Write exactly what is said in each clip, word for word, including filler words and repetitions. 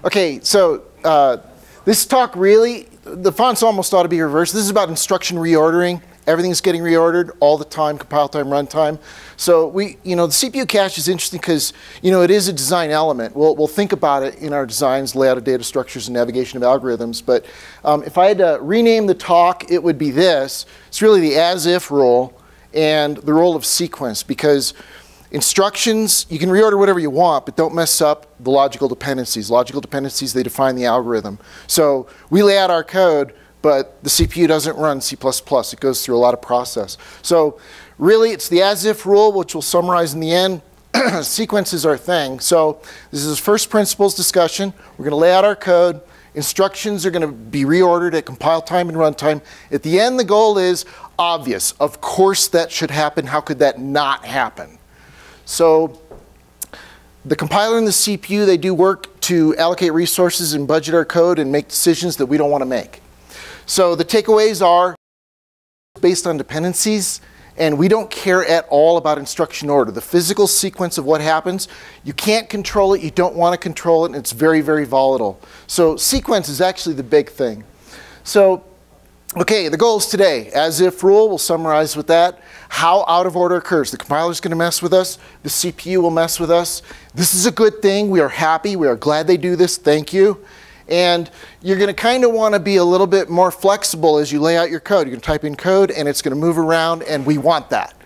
Okay, so uh, this talk really, the fonts almost ought to be reversed. This is about instruction reordering. Everything's getting reordered all the time, compile time, runtime. So we, you know, the C P U cache is interesting because, you know, it is a design element. We'll, we'll think about it in our designs, layout of data structures, and navigation of algorithms. But um, if I had to rename the talk, it would be this. It's really the as-if rule and the role of sequence, because instructions, you can reorder whatever you want, but don't mess up the logical dependencies. Logical dependencies, they define the algorithm. So we lay out our code, but the C P U doesn't run C plus plus. It goes through a lot of process. So really, it's the as-if rule, which we'll summarize in the end. Sequence is our thing. So this is first principles discussion. We're going to lay out our code. Instructions are going to be reordered at compile time and runtime. At the end, the goal is obvious. Of course that should happen. How could that not happen? So the compiler and the C P U, they do work to allocate resources and budget our code and make decisions that we don't want to make. So the takeaways are based on dependencies, and we don't care at all about instruction order. The physical sequence of what happens, you can't control it, you don't want to control it, and it's very, very volatile. So sequence is actually the big thing. So, okay, the goals today, as-if rule, we'll summarize with that. How out of order occurs. The compiler's going to mess with us. The C P U will mess with us. This is a good thing. We are happy. We are glad they do this. Thank you. And you're going to kind of want to be a little bit more flexible as you lay out your code. You're going to type in code, and it's going to move around, and we want that.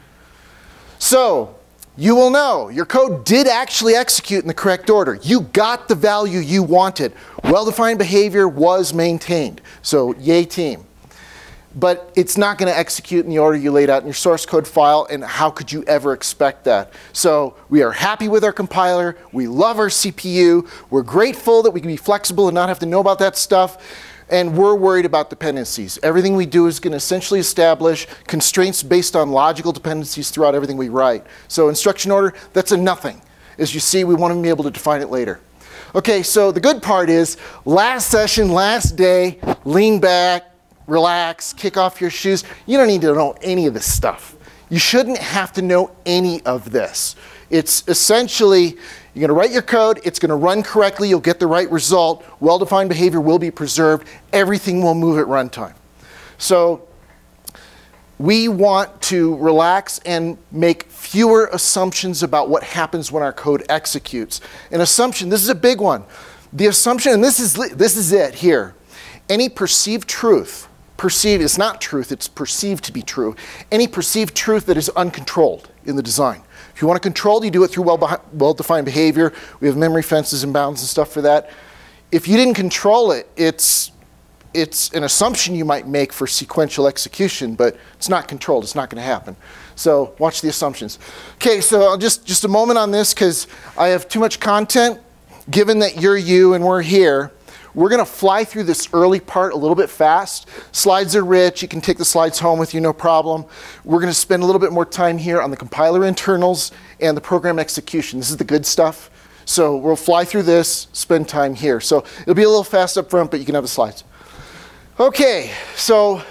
So you will know your code did actually execute in the correct order. You got the value you wanted. Well-defined behavior was maintained. So yay, team. But it's not going to execute in the order you laid out in your source code file, and how could you ever expect that? So we are happy with our compiler. We love our C P U. We're grateful that we can be flexible and not have to know about that stuff. And we're worried about dependencies. Everything we do is going to essentially establish constraints based on logical dependencies throughout everything we write. So instruction order, that's a nothing. As you see, we want to be able to define it later. Okay, so the good part is, last session, last day, lean back, relax, kick off your shoes. You don't need to know any of this stuff. You shouldn't have to know any of this. It's essentially, you're going to write your code, it's going to run correctly, you'll get the right result, well-defined behavior will be preserved, everything will move at runtime. So we want to relax and make fewer assumptions about what happens when our code executes. An assumption, this is a big one. The assumption, and this is, this is it here, any perceived truth, perceived, it's not truth, it's perceived to be true. Any perceived truth that is uncontrolled in the design. If you want to control it, you do it through well, well-defined behavior. We have memory fences and bounds and stuff for that. If you didn't control it, it's, it's an assumption you might make for sequential execution, but it's not controlled, it's not going to happen. So watch the assumptions. Okay, so I'll just, just a moment on this because I have too much content. Given that you're you and we're here, we're going to fly through this early part a little bit fast. Slides are rich. You can take the slides home with you, no problem. We're going to spend a little bit more time here on the compiler internals and the program execution. This is the good stuff. So we'll fly through this, spend time here. So it'll be a little fast up front, but you can have the slides. Okay, so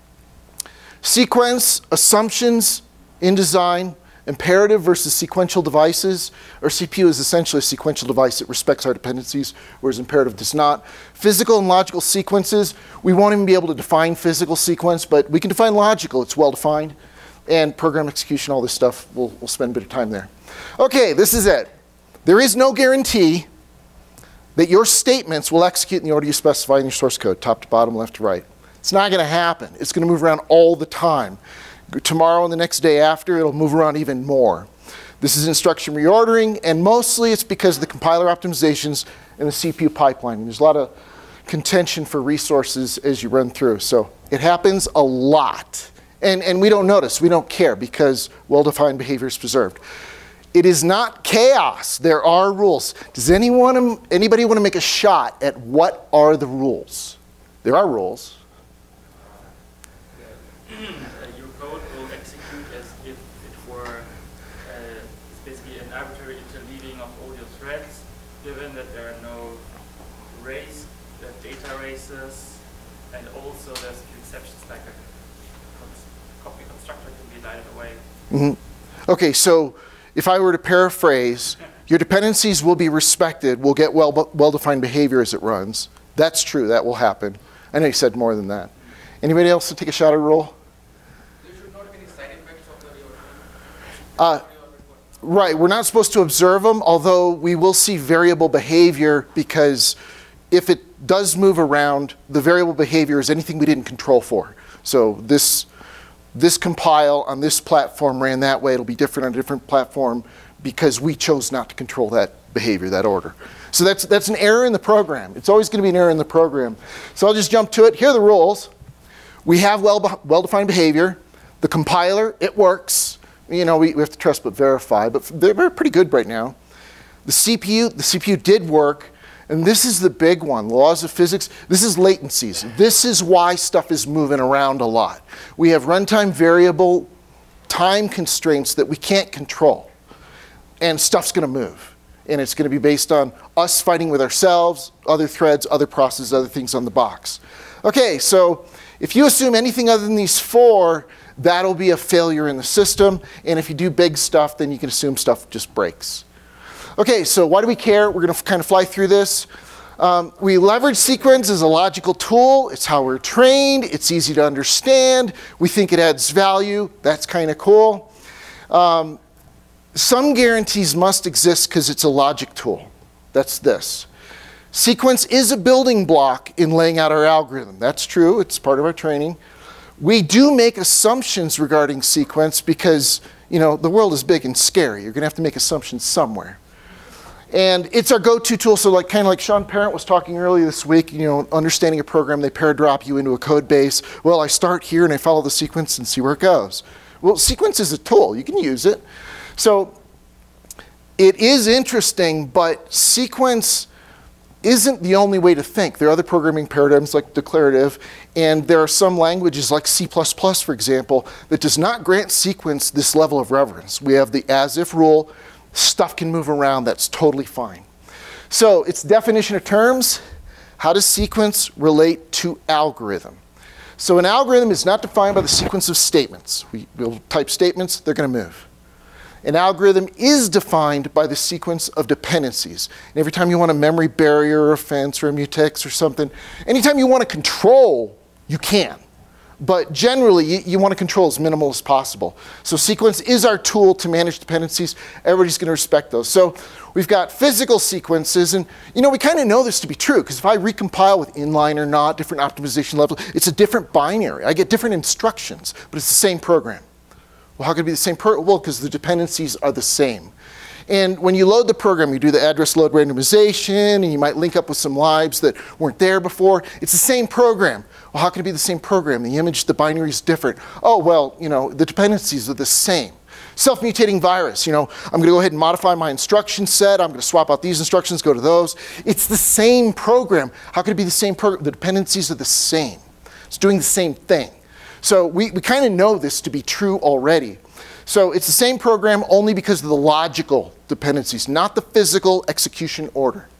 sequence, assumptions in design, imperative versus sequential devices. Our C P U is essentially a sequential device. It respects our dependencies, whereas imperative does not. Physical and logical sequences. We won't even be able to define physical sequence, but we can define logical. It's well defined. And program execution, all this stuff, we'll, we'll spend a bit of time there. Okay, this is it. There is no guarantee that your statements will execute in the order you specify in your source code, top to bottom, left to right. It's not going to happen. It's going to move around all the time. Tomorrow and the next day after, it'll move around even more. This is instruction reordering, and mostly it's because of the compiler optimizations and the C P U pipeline. There's a lot of contention for resources as you run through. So it happens a lot. And, and we don't notice, we don't care, because well-defined behavior is preserved. It is not chaos. There are rules. Does anyone, anybody want to make a shot at what are the rules? There are rules. Given that there are no race, uh, data races, and also there's exceptions like a copy constructor can be divided away. Mm-hmm. Okay, so if I were to paraphrase, Your dependencies will be respected. We'll get well, well-defined behavior as it runs. That's true. That will happen. I know you said more than that. Anybody else to take a shot at a roll? There should not be any side effects of the reorder. Uh, right. We're not supposed to observe them, although we will see variable behavior, because if it does move around, the variable behavior is anything we didn't control for. So this, this compile on this platform ran that way. It'll be different on a different platform because we chose not to control that behavior, that order. So that's, that's an error in the program. It's always going to be an error in the program. So I'll just jump to it. Here are the rules. We have well, well-defined behavior. The compiler, it works. You know, we, we have to trust but verify, but they're, they're pretty good right now. The C P U, the C P U did work, and this is the big one, laws of physics. This is latencies. This is why stuff is moving around a lot. We have runtime variable time constraints that we can't control, and stuff's going to move. And it's going to be based on us fighting with ourselves, other threads, other processes, other things on the box. Okay, so if you assume anything other than these four, that'll be a failure in the system. And if you do big stuff, then you can assume stuff just breaks. Okay, so why do we care? We're going to kind of fly through this. Um, we leverage sequence as a logical tool. It's how we're trained. It's easy to understand. We think it adds value. That's kind of cool. Um, Some guarantees must exist because it's a logic tool. That's this. Sequence is a building block in laying out our algorithm. That's true. It's part of our training. We do make assumptions regarding sequence because, you know, the world is big and scary. You're going to have to make assumptions somewhere. And it's our go-to tool. So like kind of like Sean Parent was talking earlier this week, you know, understanding a program, they pair-drop you into a code base. Well, I start here and I follow the sequence and see where it goes. Well, sequence is a tool. You can use it. So it is interesting, but sequence isn't the only way to think. There are other programming paradigms like declarative, and there are some languages like C plus plus, for example, that does not grant sequence this level of reverence. We have the as-if rule. Stuff can move around. That's totally fine. So its definition of terms, how does sequence relate to algorithm? So an algorithm is not defined by the sequence of statements. We will type statements, they're going to move. An algorithm is defined by the sequence of dependencies. And every time you want a memory barrier or a fence or a mutex or something, anytime you want to control, you can. But generally, you, you want to control as minimal as possible. So sequence is our tool to manage dependencies. Everybody's going to respect those. So we've got physical sequences. And you know, we kind of know this to be true, because if I recompile with inline or not, different optimization levels, it's a different binary. I get different instructions, but it's the same program. Well, how could it be the same program? Well, because the dependencies are the same. And when you load the program, you do the address load randomization, and you might link up with some libs that weren't there before. It's the same program. Well, how can it be the same program? The image, the binary is different. Oh, well, you know, the dependencies are the same. Self-mutating virus, you know, I'm going to go ahead and modify my instruction set. I'm going to swap out these instructions, go to those. It's the same program. How could it be the same program? The dependencies are the same. It's doing the same thing. So we, we kind of know this to be true already. So it's the same program only because of the logical dependencies, not the physical execution order.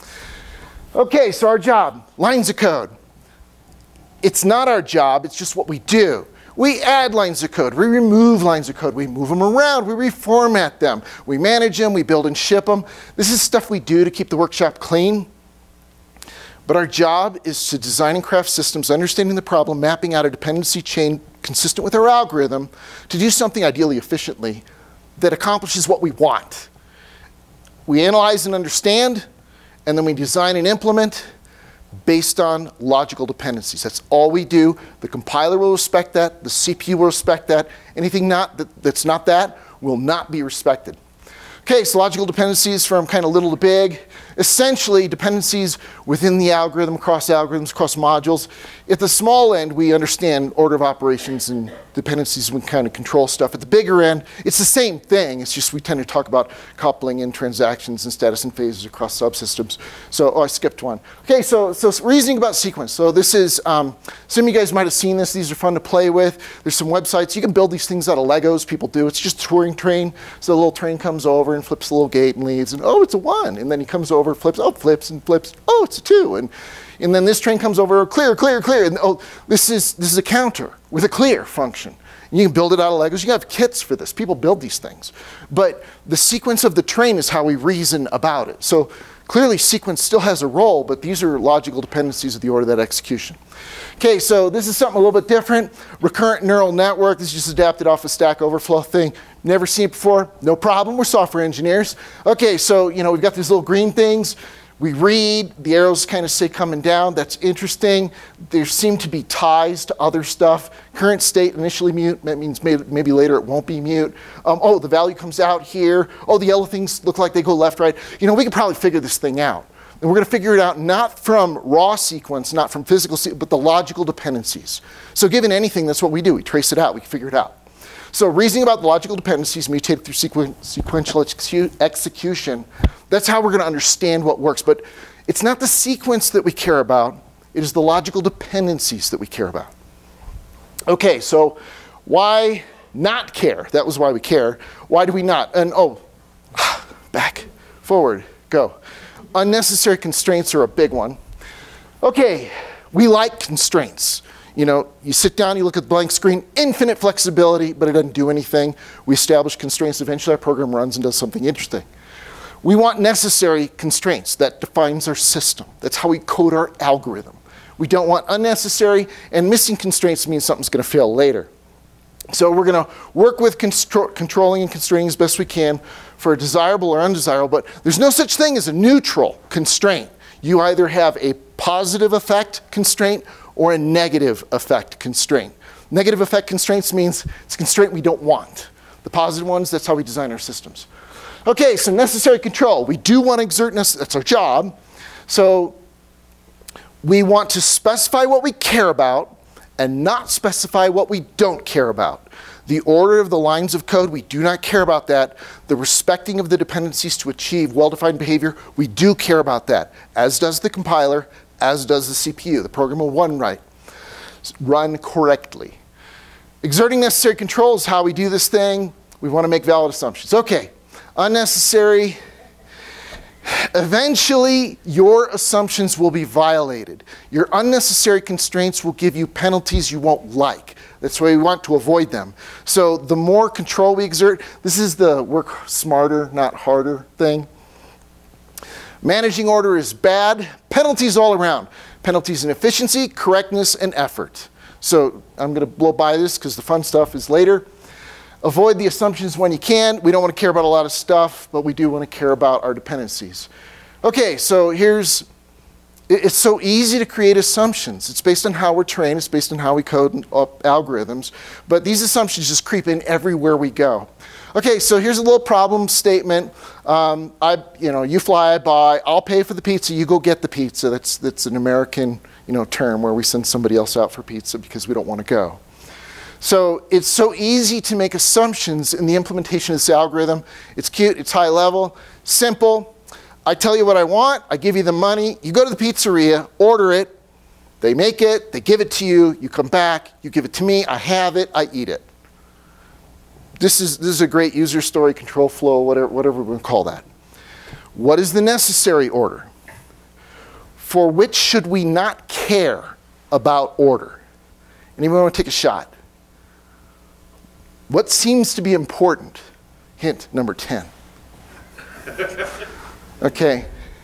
Okay, so our job, lines of code. It's not our job, it's just what we do. We add lines of code, we remove lines of code, we move them around, we reformat them, we manage them, we build and ship them. This is stuff we do to keep the workshop clean. But our job is to design and craft systems, understanding the problem, mapping out a dependency chain consistent with our algorithm to do something ideally efficiently that accomplishes what we want. We analyze and understand, and then we design and implement based on logical dependencies. That's all we do. The compiler will respect that. The C P U will respect that. Anything not that, that's not that will not be respected. Okay, so logical dependencies from kind of little to big. Essentially, dependencies within the algorithm, across algorithms, across modules. At the small end, we understand order of operations and dependencies. We kind of control stuff. At the bigger end, it's the same thing. It's just we tend to talk about coupling and transactions and status and phases across subsystems. So, oh, I skipped one. Okay, so, so reasoning about sequence. So this is, um, some of you guys might have seen this. These are fun to play with. There's some websites. You can build these things out of Legos. People do. It's just a Turing train. So the little train comes over and flips the little gate and leaves. And oh, it's a one. And then he comes over, flips, oh, flips and flips. Oh, it's a two. And And then this train comes over, clear, clear, clear. And oh, this is, this is a counter with a clear function. You can build it out of Legos. You can have kits for this. People build these things. But the sequence of the train is how we reason about it. So clearly sequence still has a role, but these are logical dependencies of the order of that execution. Okay, so this is something a little bit different. Recurrent neural network. This is just adapted off a Stack Overflow thing. Never seen it before? No problem. We're software engineers. Okay, so you know we've got these little green things. We read, the arrows kind of say coming down. That's interesting. There seem to be ties to other stuff. Current state initially mute. That means maybe, maybe later it won't be mute. Um, oh, the value comes out here. Oh, the yellow things look like they go left, right. You know, we could probably figure this thing out. And we're going to figure it out not from raw sequence, not from physical sequence, but the logical dependencies. So given anything, that's what we do. We trace it out. We can figure it out. So reasoning about the logical dependencies mutated through sequen sequential execu execution, that's how we're going to understand what works. But it's not the sequence that we care about. It is the logical dependencies that we care about. Okay, so why not care? That was why we care. Why do we not? And oh, back, forward, go. Unnecessary constraints are a big one. Okay, we like constraints. You know, you sit down, you look at the blank screen, infinite flexibility, but it doesn't do anything. We establish constraints, eventually our program runs and does something interesting. We want necessary constraints. That defines our system. That's how we code our algorithm. We don't want unnecessary, and missing constraints means something's going to fail later. So we're going to work with controlling and constraining as best we can for a desirable or undesirable, but there's no such thing as a neutral constraint. You either have a positive effect constraint or a negative effect constraint. Negative effect constraints means it's a constraint we don't want. The positive ones, that's how we design our systems. Okay, so necessary control. We do want to exert, that's our job. So we want to specify what we care about and not specify what we don't care about. The order of the lines of code, we do not care about that. The respecting of the dependencies to achieve well-defined behavior, we do care about that, as does the compiler, as does the C P U. The program will run right, run correctly. Exerting necessary control is how we do this thing. We want to make valid assumptions. Okay, unnecessary. Eventually, your assumptions will be violated. Your unnecessary constraints will give you penalties you won't like. That's why we want to avoid them. So the more control we exert, this is the work smarter, not harder thing. Managing order is bad. Penalties all around. Penalties in efficiency, correctness, and effort. So I'm going to blow by this because the fun stuff is later. Avoid the assumptions when you can. We don't want to care about a lot of stuff, but we do want to care about our dependencies. Okay, so here's, it's so easy to create assumptions. It's based on how we're trained. It's based on how we code up algorithms. But these assumptions just creep in everywhere we go. Okay, so here's a little problem statement. Um, I, you know, you fly, I buy. I'll pay for the pizza. You go get the pizza. That's, that's an American, you know, term where we send somebody else out for pizza because we don't want to go. So it's so easy to make assumptions in the implementation of this algorithm. It's cute, it's high level, simple. I tell you what I want, I give you the money, you go to the pizzeria, order it, they make it, they give it to you, you come back, you give it to me, I have it, I eat it. This is, this is a great user story, control flow, whatever, whatever we're going to call that. What is the necessary order? For which should we not care about order? Anyone want to take a shot? What seems to be important? Hint number ten. Okay.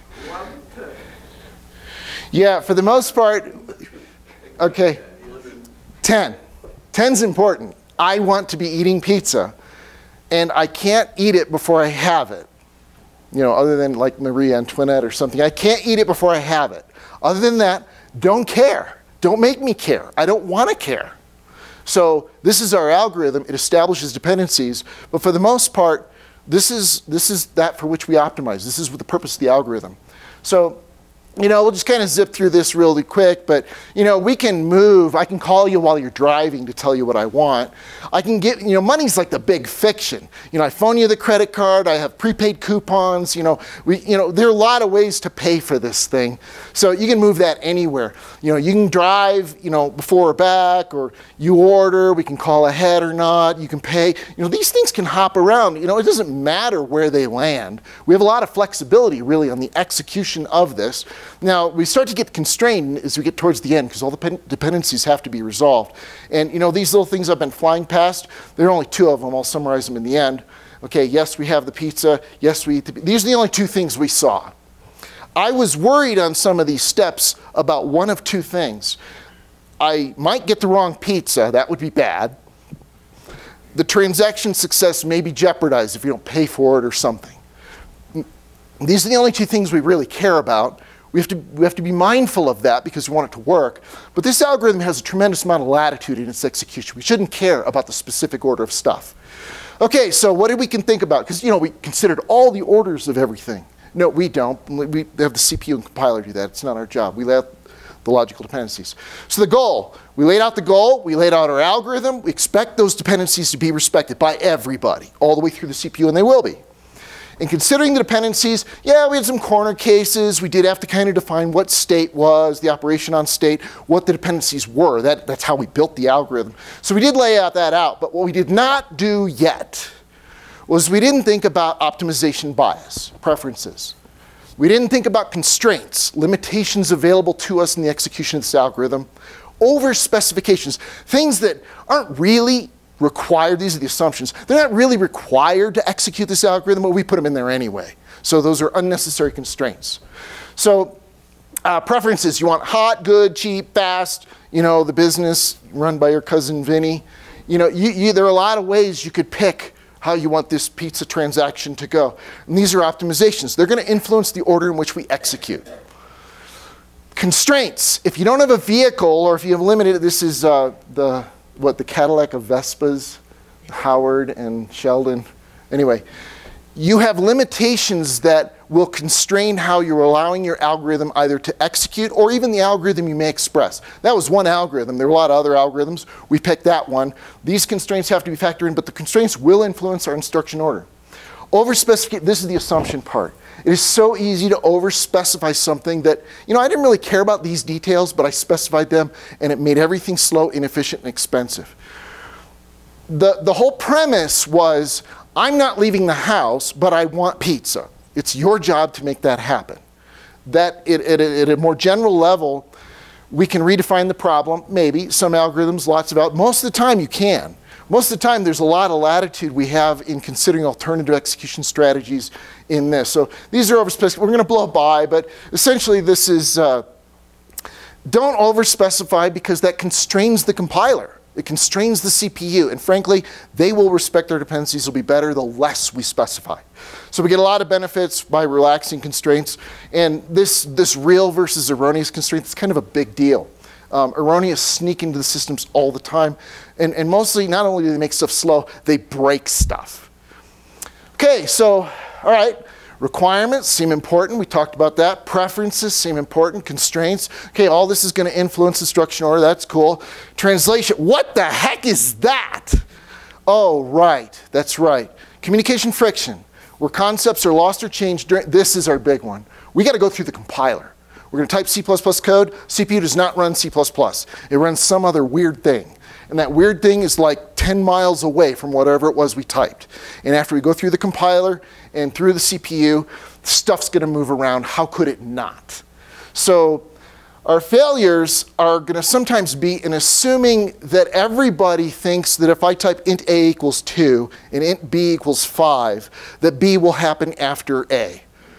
Yeah, for the most part, okay. ten. ten's important. I want to be eating pizza, and I can't eat it before I have it. You know, other than like Marie Antoinette or something. I can't eat it before I have it. Other than that, don't care. Don't make me care. I don't want to care. So this is our algorithm. It establishes dependencies. But for the most part, this is, this is that for which we optimize. This is the purpose of the algorithm. So, you know, we'll just kind of zip through this really quick. But, you know, we can move. I can call you while you're driving to tell you what I want. I can get, you know, money's like the big fiction. You know, I phone you the credit card. I have prepaid coupons. You know, we, you know, there are a lot of ways to pay for this thing. So you can move that anywhere. You know, you can drive, you know, before or back, or you order. We can call ahead or not. You can pay. You know, these things can hop around. You know, it doesn't matter where they land. We have a lot of flexibility, really, on the execution of this. Now, we start to get constrained as we get towards the end because all the dependencies have to be resolved. And you know, these little things I've been flying past, there are only two of them. I'll summarize them in the end. Okay, yes, we have the pizza. Yes, we eat the pizza. These are the only two things we saw. I was worried on some of these steps about one of two things. I might get the wrong pizza. That would be bad. The transaction success may be jeopardized if you don't pay for it or something. These are the only two things we really care about. We have to, we have to be mindful of that because we want it to work. But this algorithm has a tremendous amount of latitude in its execution. We shouldn't care about the specific order of stuff. Okay, so what did we can think about? Because you know, we considered all the orders of everything. No, we don't. We have the C P U and compiler do that. It's not our job. We lay out the logical dependencies. So the goal, we laid out the goal, we laid out our algorithm. We expect those dependencies to be respected by everybody, all the way through the C P U, and they will be. In considering the dependencies, yeah, we had some corner cases. We did have to kind of define what state was, the operation on state, what the dependencies were. That, that's how we built the algorithm. So we did lay out that out, but what we did not do yet was we didn't think about optimization bias, preferences. We didn't think about constraints, limitations available to us in the execution of this algorithm, over specifications, things that aren't really required. These are the assumptions. They're not really required to execute this algorithm, but we put them in there anyway. So those are unnecessary constraints. So uh, preferences, you want hot, good, cheap, fast, you know, the business run by your cousin Vinny. You know, you, you, there are a lot of ways you could pick how you want this pizza transaction to go. And these are optimizations. They're going to influence the order in which we execute. Constraints. If you don't have a vehicle, or if you have limited, this is uh, the, what, the Cadillac of Vespas, Howard and Sheldon. Anyway, you have limitations that will constrain how you're allowing your algorithm either to execute or even the algorithm you may express. That was one algorithm. There were a lot of other algorithms. We picked that one. These constraints have to be factored in, but the constraints will influence our instruction order. Overspecification, this is the assumption part. It is so easy to overspecify something that, you know, I didn't really care about these details, but I specified them, and it made everything slow, inefficient, and expensive. The, the whole premise was, I'm not leaving the house, but I want pizza. It's your job to make that happen. That, it, it, at a more general level, we can redefine the problem, maybe. Some algorithms, lots of algorithms. Most of the time, you can. Most of the time, there's a lot of latitude we have in considering alternative execution strategies in this. So these are overspecified. We're going to blow by, but essentially this is, uh, don't overspecify because that constrains the compiler. It constrains the C P U. And frankly, they will respect our dependencies. It'll be better the less we specify. So we get a lot of benefits by relaxing constraints. And this, this real versus erroneous constraints is kind of a big deal. Um, erroneous sneak into the systems all the time. And, and mostly, not only do they make stuff slow, they break stuff. Okay, so, all right. Requirements seem important. We talked about that. Preferences seem important. Constraints. Okay, all this is going to influence instruction order. That's cool. Translation. What the heck is that? Oh, right. That's right. Communication friction. Where concepts are lost or changed. During, this is our big one. We got to go through the compiler. We're going to type C plus plus code. C P U does not run C plus plus. It runs some other weird thing. And that weird thing is like ten miles away from whatever it was we typed. And after we go through the compiler and through the C P U, stuff's going to move around. How could it not? So our failures are going to sometimes be in assuming that everybody thinks that if I type int a equals two and int b equals five, that b will happen after a.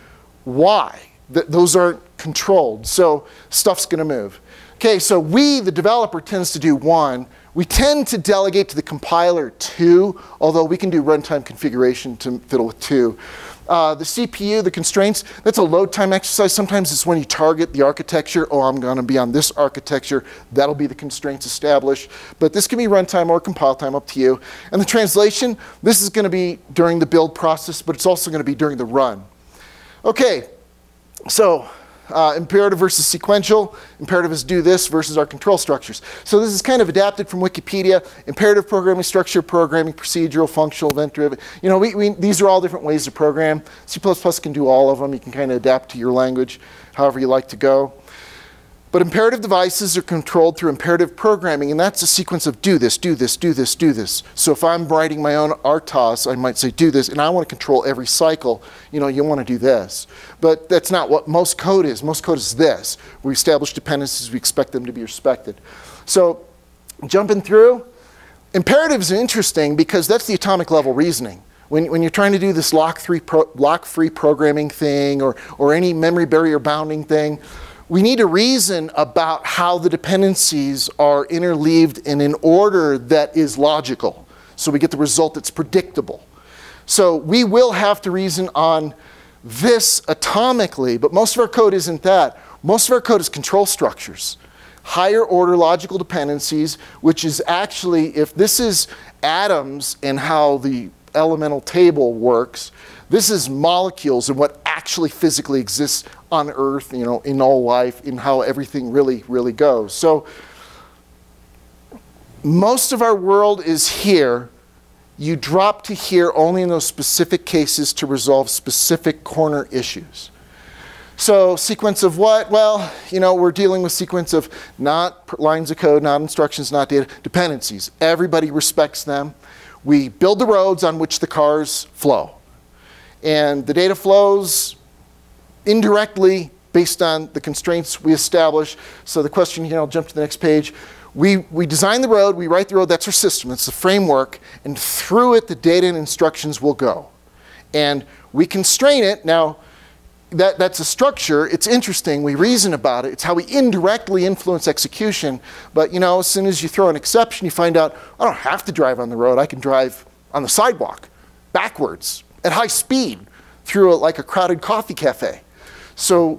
Why? Th- those aren't controlled. So stuff's going to move. Okay, so we, the developer, tends to do one. We tend to delegate to the compiler two, although we can do runtime configuration to fiddle with two. Uh, the C P U, the constraints, that's a load time exercise. Sometimes it's when you target the architecture. Oh, I'm going to be on this architecture. That'll be the constraints established. But this can be runtime or compile time, up to you. And the translation, this is going to be during the build process, but it's also going to be during the run. Okay, so Uh, imperative versus sequential. Imperative is do this versus our control structures. So this is kind of adapted from Wikipedia. Imperative programming structure, programming, procedural, functional, event-driven. You know, we, we, these are all different ways to program. C plus plus can do all of them. You can kind of adapt to your language, however you like to go. But imperative devices are controlled through imperative programming, and that's a sequence of do this, do this, do this, do this. So if I'm writing my own R T O S, I might say do this, and I want to control every cycle. You know, you want to do this. But that's not what most code is. Most code is this. We establish dependencies, we expect them to be respected. So jumping through, imperatives are interesting because that's the atomic level reasoning. When, when you're trying to do this lock-free pro, lock-free programming thing or, or any memory barrier bounding thing, we need to reason about how the dependencies are interleaved in an order that is logical. So we get the result that's predictable. So we will have to reason on this atomically, but most of our code isn't that. Most of our code is control structures. Higher order logical dependencies, which is actually, if this is atoms and how the elemental table works, this is molecules and what actually physically exists on Earth, you know, in all life, in how everything really, really goes. So most of our world is here. You drop to here only in those specific cases to resolve specific corner issues. So sequence of what? Well, you know, we're dealing with sequence of not lines of code, not instructions, not data, dependencies. Everybody respects them. We build the roads on which the cars flow. And the data flows indirectly based on the constraints we establish. So the question here, I'll jump to the next page. We, we design the road, we write the road, that's our system, that's the framework, and through it the data and instructions will go. And we constrain it. Now, that, that's a structure, it's interesting, we reason about it, it's how we indirectly influence execution, but you know, as soon as you throw an exception, you find out, I don't have to drive on the road, I can drive on the sidewalk, backwards, at high speed, through a, like a crowded coffee cafe. So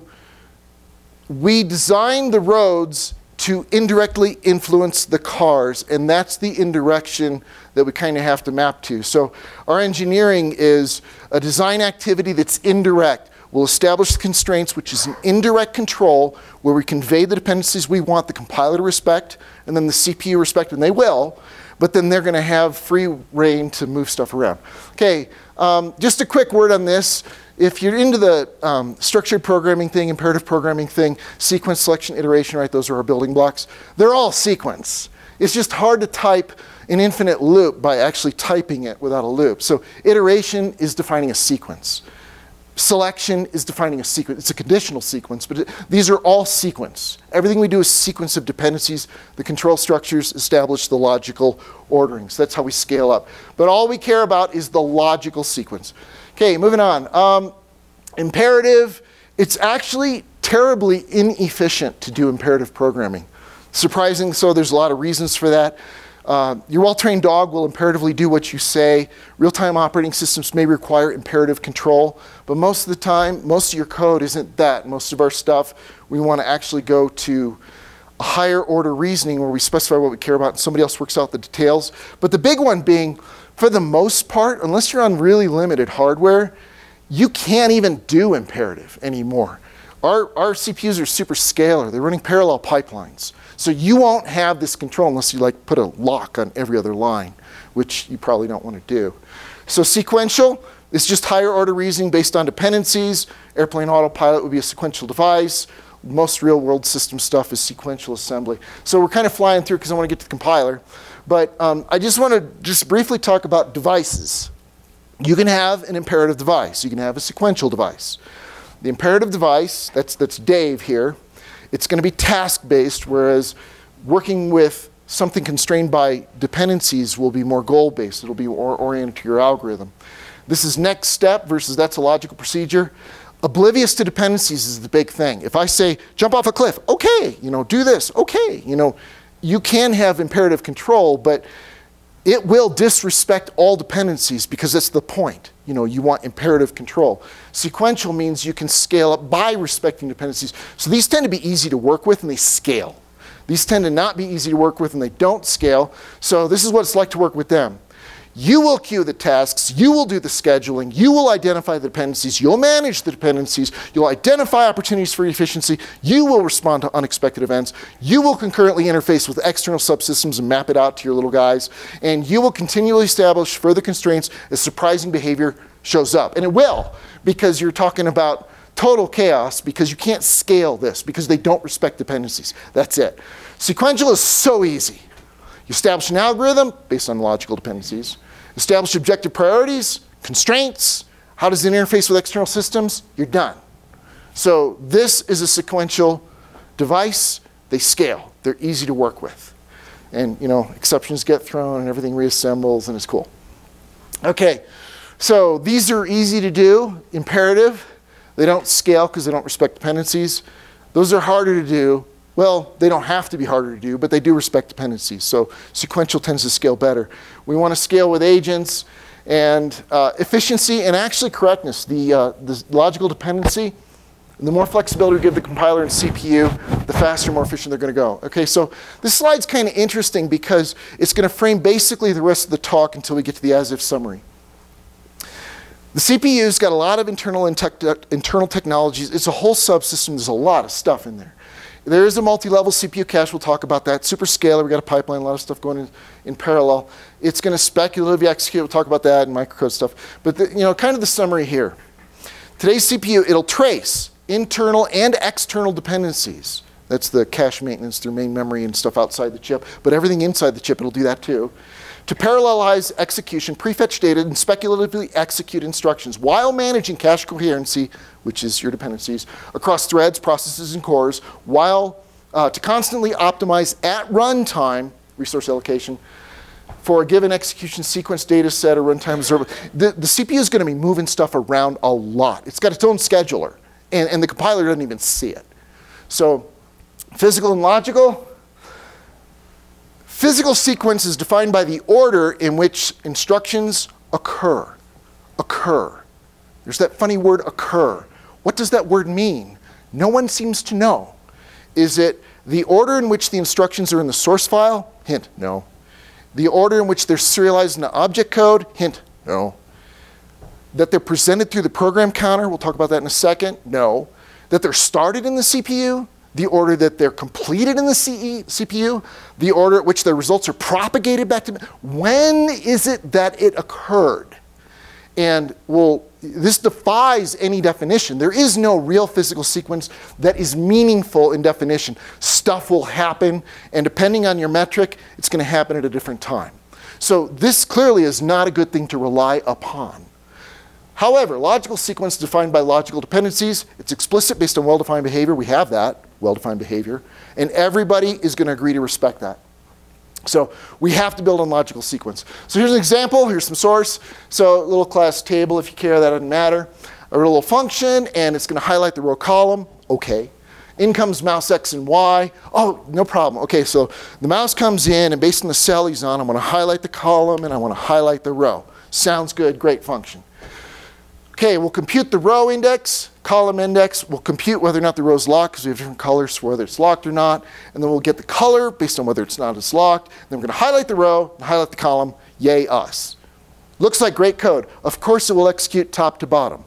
we design the roads to indirectly influence the cars, and that's the indirection that we kind of have to map to. So our engineering is a design activity that's indirect. We'll establish the constraints, which is an indirect control where we convey the dependencies we want the compiler to respect and then the C P U respect, and they will, but then they're going to have free reign to move stuff around. Okay, um, just a quick word on this. If you're into the um, structured programming thing, imperative programming thing, sequence, selection, iteration, right, those are our building blocks. They're all sequence. It's just hard to type an infinite loop by actually typing it without a loop. So iteration is defining a sequence. Selection is defining a sequence. It's a conditional sequence, but it, these are all sequence. Everything we do is sequence of dependencies. The control structures establish the logical orderings. That's how we scale up. But all we care about is the logical sequence. Okay, moving on. Um, imperative, it's actually terribly inefficient to do imperative programming. Surprising, so there's a lot of reasons for that. Uh, your well-trained dog will imperatively do what you say. Real-time operating systems may require imperative control, but most of the time, most of your code isn't that. Most of our stuff, we want to actually go to a higher order reasoning where we specify what we care about and somebody else works out the details. But the big one being, for the most part, unless you're on really limited hardware, you can't even do imperative anymore. Our, our C P Us are super scalar. They're running parallel pipelines. So you won't have this control unless you like put a lock on every other line, which you probably don't want to do. So sequential is just higher order reasoning based on dependencies. Airplane autopilot would be a sequential device. Most real world system stuff is sequential assembly. So we're kind of flying through because I want to get to the compiler. But um, I just want to just briefly talk about devices. You can have an imperative device. You can have a sequential device. The imperative device, that's, that's Dave here, it's going to be task-based, whereas working with something constrained by dependencies will be more goal-based. It'll be more oriented to your algorithm. This is next step versus that's a logical procedure. Oblivious to dependencies is the big thing. If I say, jump off a cliff, okay, you know, do this, okay, you know, you can have imperative control, but it will disrespect all dependencies because that's the point. You know, you want imperative control. Sequential means you can scale up by respecting dependencies. So these tend to be easy to work with and they scale. These tend to not be easy to work with and they don't scale. So this is what it's like to work with them. You will queue the tasks, you will do the scheduling, you will identify the dependencies, you'll manage the dependencies, you'll identify opportunities for efficiency, you will respond to unexpected events, you will concurrently interface with external subsystems and map it out to your little guys, and you will continually establish further constraints as surprising behavior shows up. And it will, because you're talking about total chaos because you can't scale this because they don't respect dependencies. That's it. Sequential is so easy. You establish an algorithm based on logical dependencies. Establish objective priorities, constraints. How does it interface with external systems? You're done. So this is a sequential device. They scale. They're easy to work with. And you know, exceptions get thrown and everything reassembles and it's cool. Okay, so these are easy to do. Imperative. They don't scale because they don't respect dependencies. Those are harder to do. Well, they don't have to be harder to do, but they do respect dependencies. So sequential tends to scale better. We want to scale with agents and uh, efficiency and actually correctness. The, uh, the logical dependency, the more flexibility we give the compiler and C P U, the faster, more efficient they're going to go. Okay, so this slide's kind of interesting because it's going to frame basically the rest of the talk until we get to the as-if summary. The C P U's got a lot of internal, and tech, internal technologies. It's a whole subsystem. There's a lot of stuff in there. There is a multi-level C P U cache. We'll talk about that. Super scalar. We've got a pipeline, a lot of stuff going in, in parallel. It's going to speculatively execute. We'll talk about that and microcode stuff. But the, you know, kind of the summary here. Today's C P U, it'll trace internal and external dependencies. That's the cache maintenance through main memory and stuff outside the chip. But everything inside the chip, it'll do that too. To parallelize execution, prefetch data, and speculatively execute instructions while managing cache coherency, which is your dependencies, across threads, processes, and cores, while uh, to constantly optimize at runtime resource allocation for a given execution sequence, data set, or runtime observable. The, the C P U is going to be moving stuff around a lot. It's got its own scheduler, and, and the compiler doesn't even see it. So physical and logical. Physical sequence is defined by the order in which instructions occur. Occur. There's that funny word occur. What does that word mean? No one seems to know. Is it the order in which the instructions are in the source file? Hint, no. The order in which they're serialized in the object code? Hint, no. That they're presented through the program counter? We'll talk about that in a second. No. That they're started in the C P U? The order that they're completed in the C P U, the order at which their results are propagated back to me. When is it that it occurred? And well, this defies any definition. There is no real physical sequence that is meaningful in definition. Stuff will happen, and depending on your metric, it's going to happen at a different time. So this clearly is not a good thing to rely upon. However, logical sequence defined by logical dependencies, it's explicit based on well-defined behavior. We have that, well-defined behavior. And everybody is going to agree to respect that. So we have to build on logical sequence. So here's an example. Here's some source. So a little class table, if you care, that doesn't matter. A little function, and it's going to highlight the row column. OK. In comes mouse X and Y. Oh, no problem. OK, so the mouse comes in, and based on the cell he's on, I'm going to highlight the column, and I want to highlight the row. Sounds good. Great function. Okay, we'll compute the row index, column index. We'll compute whether or not the row is locked because we have different colors for whether it's locked or not. And then we'll get the color based on whether it's not as locked. Then we're going to highlight the row and highlight the column. Yay, us. Looks like great code. Of course, it will execute top to bottom.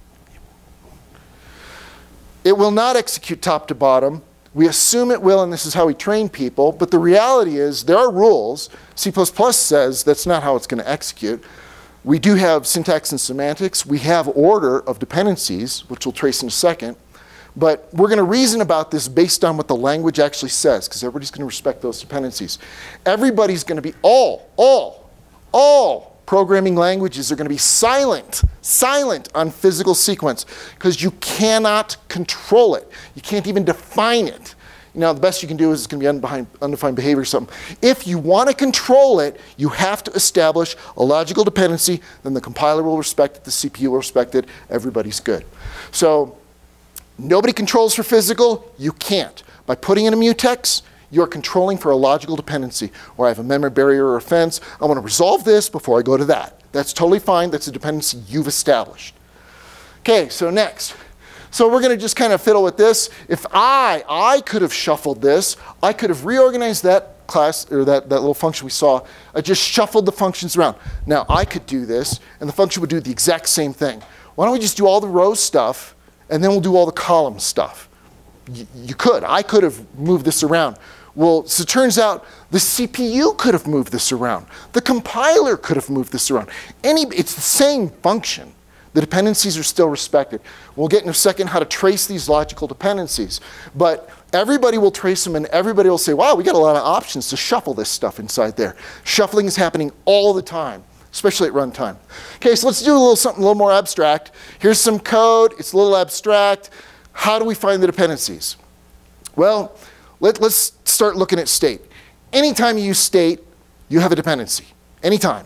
It will not execute top to bottom. We assume it will, and this is how we train people. But the reality is there are rules. C plus plus says that's not how it's going to execute. We do have syntax and semantics. We have order of dependencies, which we'll trace in a second. But we're going to reason about this based on what the language actually says, because everybody's going to respect those dependencies. Everybody's going to be, all, all, all programming languages are going to be silent, silent on physical sequence, because you cannot control it. You can't even define it. Now, the best you can do is it's going to be undefined, undefined behavior or something. If you want to control it, you have to establish a logical dependency. Then the compiler will respect it, the C P U will respect it, everybody's good. So nobody controls for physical, you can't. By putting in a mutex, you're controlling for a logical dependency. Or I have a memory barrier or a fence, I want to resolve this before I go to that. That's totally fine, that's a dependency you've established. Okay, so next. So we're going to just kind of fiddle with this. If I, I could have shuffled this, I could have reorganized that class, or that, that little function we saw. I just shuffled the functions around. Now I could do this, and the function would do the exact same thing. Why don't we just do all the row stuff, and then we'll do all the column stuff? Y you could. I could have moved this around. Well, so it turns out the C P U could have moved this around. The compiler could have moved this around. Any, it's the same function. The dependencies are still respected. We'll get in a second how to trace these logical dependencies. But everybody will trace them, and everybody will say, wow, we got a lot of options to shuffle this stuff inside there. Shuffling is happening all the time, especially at runtime. Okay, so let's do a little something a little more abstract. Here's some code. It's a little abstract. How do we find the dependencies? Well, let, let's start looking at state. Anytime you use state, you have a dependency. Anytime.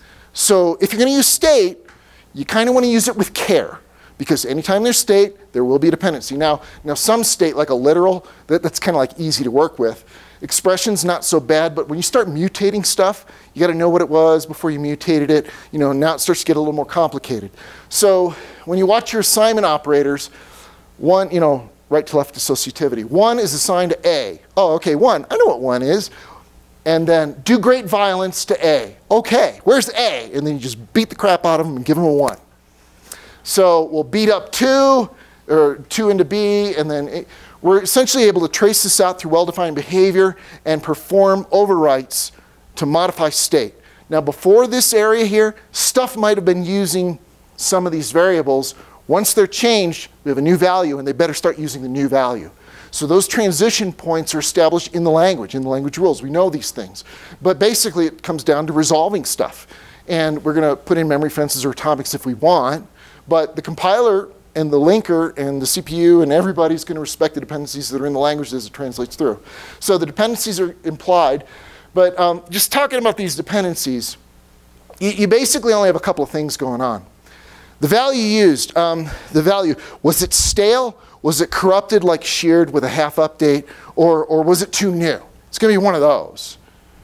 So if you're going to use state, you kind of want to use it with care, because anytime there's state, there will be a dependency. Now, now some state, like a literal, that, that's kind of like easy to work with. Expressions, not so bad, but when you start mutating stuff, you got to know what it was before you mutated it. You know, now it starts to get a little more complicated. So when you watch your assignment operators, one, you know, right to left associativity. One is assigned to A. Oh, okay, one. I know what one is. And then do great violence to A. Okay, where's A? And then you just beat the crap out of them and give them a one. So we'll beat up two, or two into B, and then it, we're essentially able to trace this out through well-defined behavior and perform overwrites to modify state. Now before this area here, stuff might have been using some of these variables. Once they're changed, we have a new value, and they better start using the new value. So those transition points are established in the language, in the language rules. We know these things. But basically, it comes down to resolving stuff. And we're going to put in memory fences or atomics if we want. But the compiler and the linker and the C P U and everybody's going to respect the dependencies that are in the language as it translates through. So the dependencies are implied. But um, just talking about these dependencies, you, you basically only have a couple of things going on. The value used, um, the value, was it stale? Was it corrupted, like sheared with a half update? Or, or was it too new? It's going to be one of those.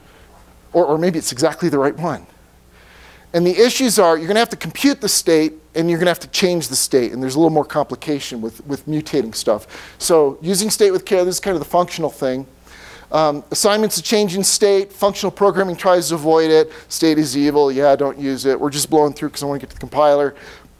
Or, or maybe it's exactly the right one. And the issues are, you're going to have to compute the state, and you're going to have to change the state. And there's a little more complication with, with mutating stuff. So using state with care, this is kind of the functional thing. Um, assignments of change in state. Functional programming tries to avoid it. State is evil. Yeah, don't use it. We're just blowing through because I want to get to the compiler.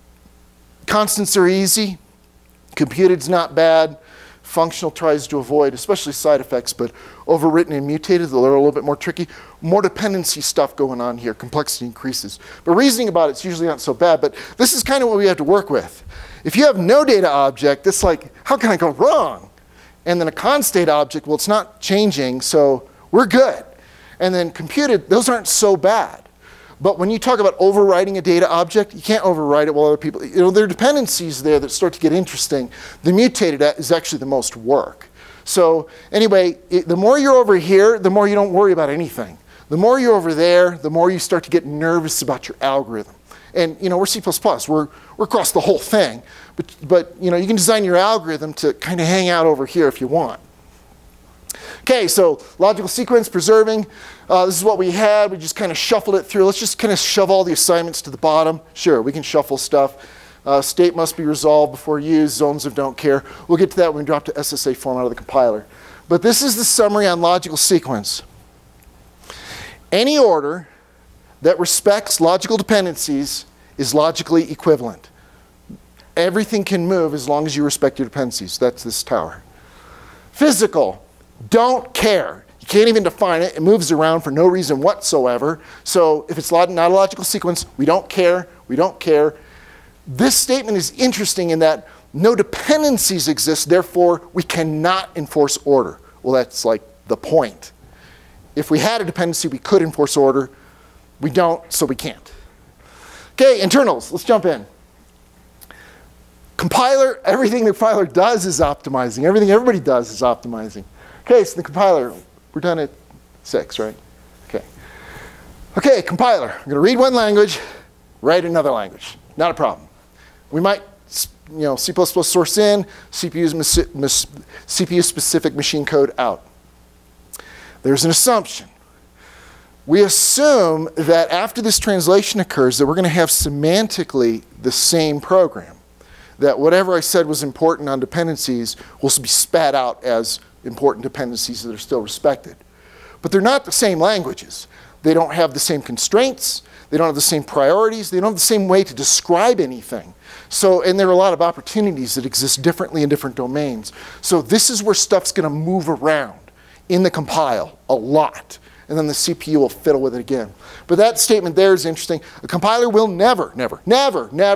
Constants are easy. Computed's not bad. Functional tries to avoid, especially side effects, but overwritten and mutated, they're a little bit more tricky. More dependency stuff going on here. Complexity increases. But reasoning about it's usually not so bad, but this is kind of what we have to work with. If you have no data object, it's like, how can I go wrong? And then a constate object, well, it's not changing, so we're good. And then computed, those aren't so bad. But when you talk about overriding a data object, you can't override it while other people, you know, there are dependencies there that start to get interesting. The mutated is actually the most work. So anyway, it, the more you're over here, the more you don't worry about anything. The more you're over there, the more you start to get nervous about your algorithm. And you know, we're C plus plus, we're, we're across the whole thing. But, but you know, you can design your algorithm to kind of hang out over here if you want. Okay, so logical sequence, preserving. Uh, this is what we had. We just kind of shuffled it through. Let's just kind of shove all the assignments to the bottom. Sure, we can shuffle stuff. Uh, state must be resolved before use. Zones of don't care. We'll get to that when we drop to S S A form out of the compiler. But this is the summary on logical sequence. Any order that respects logical dependencies is logically equivalent. Everything can move as long as you respect your dependencies. That's this tower. Physical. Don't care. You can't even define it. It moves around for no reason whatsoever. So if it's not a logical sequence, we don't care. We don't care. This statement is interesting in that no dependencies exist, therefore we cannot enforce order. Well, that's like the point. If we had a dependency, we could enforce order. We don't, so we can't. Okay, internals. Let's jump in. Compiler, everything the compiler does is optimizing. Everything everybody does is optimizing. Okay, so the compiler, we're done at six, right? Okay. Okay, compiler. I'm going to read one language, write another language. Not a problem. We might, you know, C plus plus source in, C P U-specific machine code out. There's an assumption. We assume that after this translation occurs that we're going to have semantically the same program. That whatever I said was important on dependencies will be spat out as important dependencies that are still respected. But they're not the same languages. They don't have the same constraints. They don't have the same priorities. They don't have the same way to describe anything. So, and there are a lot of opportunities that exist differently in different domains. So this is where stuff's going to move around in the compile a lot. And then the C P U will fiddle with it again. But that statement there is interesting. A compiler will never, never, never, never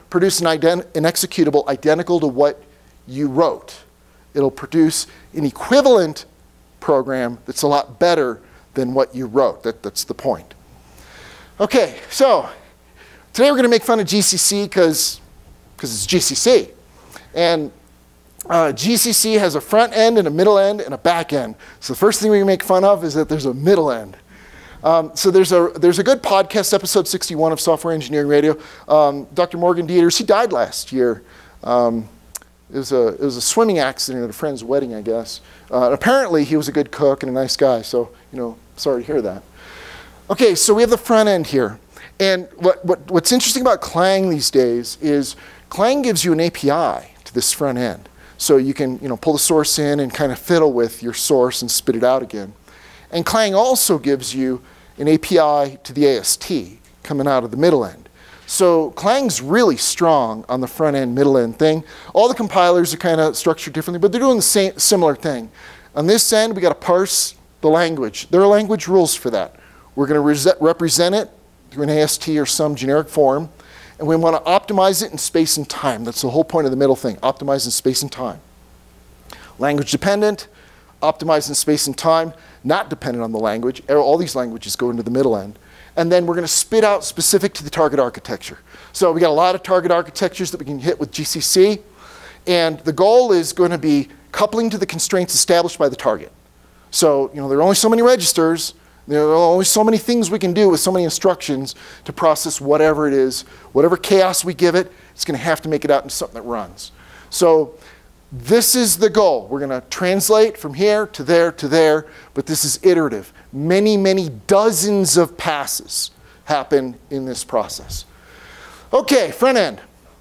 produce an, ident an executable identical to what you wrote. It'll produce an equivalent program that's a lot better than what you wrote. That, that's the point. Okay, so today we're going to make fun of G C C because it's G C C. And uh, G C C has a front end and a middle end and a back end. So the first thing we can make fun of is that there's a middle end. Um, so there's a, there's a good podcast, episode sixty-one of Software Engineering Radio. Um, Doctor Morgan Dieters, he died last year. Um, it, was a, it was a swimming accident at a friend's wedding, I guess. Uh, apparently, he was a good cook and a nice guy. So, you know, sorry to hear that. Okay, so we have the front end here. And what, what, what's interesting about Clang these days is Clang gives you an A P I to this front end. So you can, you know, pull the source in and kind of fiddle with your source and spit it out again. And Clang also gives you an A P I to the A S T coming out of the middle end. So Clang's really strong on the front end, middle end thing. All the compilers are kind of structured differently, but they're doing the same, similar thing. On this end, we got to parse the language. There are language rules for that. We're going to represent it through an A S T or some generic form, and we want to optimize it in space and time. That's the whole point of the middle thing, optimize in space and time. Language dependent, optimize in space and time, not dependent on the language. All these languages go into the middle end. And then we're going to spit out specific to the target architecture. So we got a lot of target architectures that we can hit with G C C, and the goal is going to be coupling to the constraints established by the target. So, you know, there are only so many registers. There are only so many things we can do with so many instructions to process whatever it is. Whatever chaos we give it, it's going to have to make it out into something that runs. So this is the goal. We're going to translate from here to there to there, but this is iterative. Many, many dozens of passes happen in this process. Okay, front end.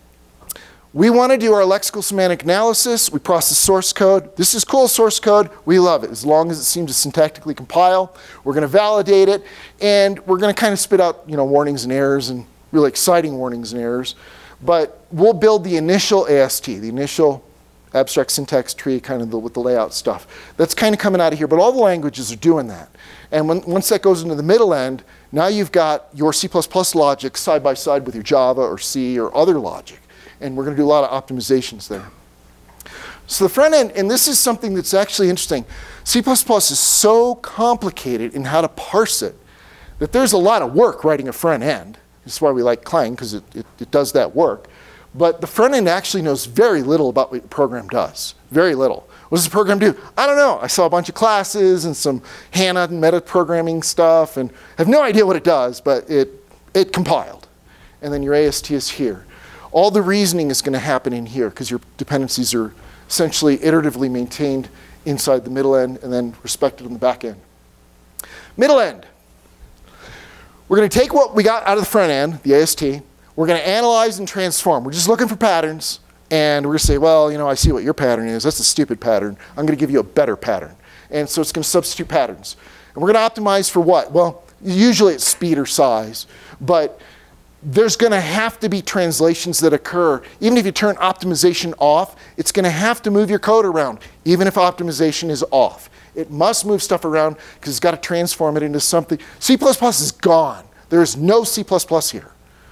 We want to do our lexical semantic analysis. We process source code. This is cool source code. We love it, as long as it seems to syntactically compile. We're going to validate it, and we're going to kind of spit out, you know, warnings and errors, and really exciting warnings and errors. But we'll build the initial A S T, the initial abstract syntax tree, kind of the, with the layout stuff. That's kind of coming out of here, but all the languages are doing that. And when, once that goes into the middle end, now you've got your C plus plus logic side by side with your Java or C or other logic. And we're going to do a lot of optimizations there. So the front end, and this is something that's actually interesting. C plus plus is so complicated in how to parse it that there's a lot of work writing a front end. That's why we like Clang, because it, it, it does that work. But the front end actually knows very little about what the program does. Very little. What does the program do? I don't know. I saw a bunch of classes and some HANA and meta-programming stuff, and I have no idea what it does, but it, it compiled. And then your A S T is here. All the reasoning is going to happen in here, because your dependencies are essentially iteratively maintained inside the middle end and then respected on the back end. Middle end. We're going to take what we got out of the front end, the A S T. We're going to analyze and transform. We're just looking for patterns. And we're going to say, well, you know, I see what your pattern is. That's a stupid pattern. I'm going to give you a better pattern. And so it's going to substitute patterns. And we're going to optimize for what? Well, usually it's speed or size. But there's going to have to be translations that occur. Even if you turn optimization off, it's going to have to move your code around, even if optimization is off. It must move stuff around because it's got to transform it into something. C plus plus is gone. There is no C plus plus here.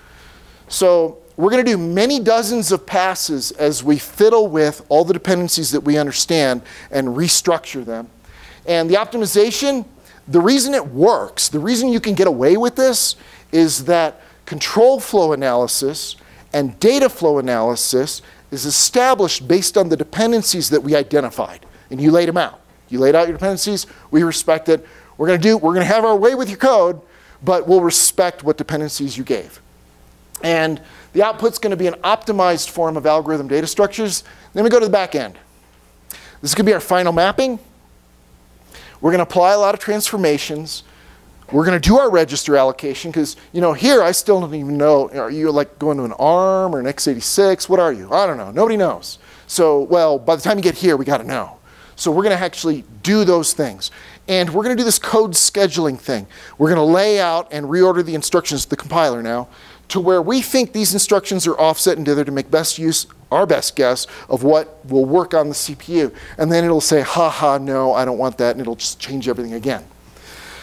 So we're going to do many dozens of passes as we fiddle with all the dependencies that we understand and restructure them. And the optimization, the reason it works, the reason you can get away with this is that control flow analysis and data flow analysis is established based on the dependencies that we identified. And you laid them out. You laid out your dependencies. We respect it. We're going to do, we're going to have our way with your code, but we'll respect what dependencies you gave. And the output's going to be an optimized form of algorithm data structures. Then we go to the back end. This is going to be our final mapping. We're going to apply a lot of transformations. We're going to do our register allocation because, you know, here I still don't even know, are you like going to an ARM or an x eighty-six? What are you? I don't know. Nobody knows. So, well, by the time you get here, we got to know. So we're going to actually do those things. And we're going to do this code scheduling thing. We're going to lay out and reorder the instructions to the compiler now to where we think these instructions are offset and dithered to make best use, our best guess, of what will work on the C P U. And then it'll say, ha ha, no, I don't want that, and it'll just change everything again.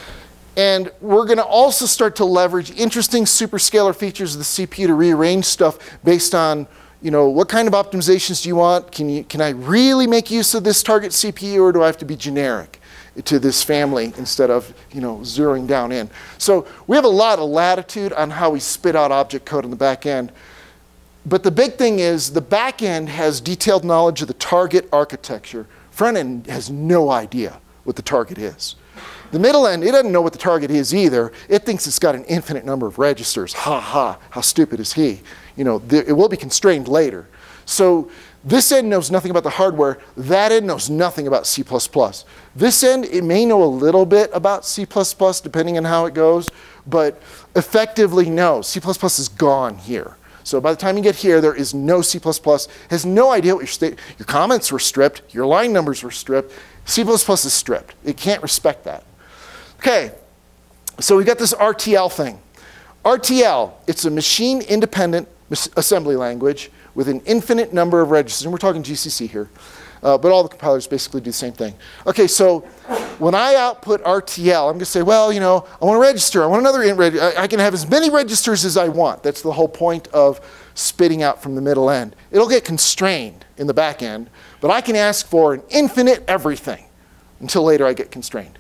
And we're going to also start to leverage interesting superscalar features of the C P U to rearrange stuff based on, you know, what kind of optimizations do you want? Can, you, can I really make use of this target C P U, or do I have to be generic to this family instead of, you know, zeroing down in? So we have a lot of latitude on how we spit out object code on the back end. But the big thing is the back end has detailed knowledge of the target architecture. Front end has no idea what the target is. The middle end, it doesn't know what the target is either. It thinks it's got an infinite number of registers. Ha ha, how stupid is he? You know, it will be constrained later. So this end knows nothing about the hardware. That end knows nothing about C plus plus. This end, it may know a little bit about C plus plus depending on how it goes, but effectively no, C plus plus is gone here. So by the time you get here, there is no C plus plus, has no idea what your state, your comments were stripped, your line numbers were stripped. C plus plus is stripped. It can't respect that. Okay, so we got this R T L thing. R T L, it's a machine-independent assembly language with an infinite number of registers. And we're talking G C C here. Uh, but all the compilers basically do the same thing. Okay, so when I output R T L, I'm going to say, well, you know, I want a register. I want another int register. I, I can have as many registers as I want. That's the whole point of spitting out from the middle end. It'll get constrained in the back end, but I can ask for an infinite everything until later I get constrained.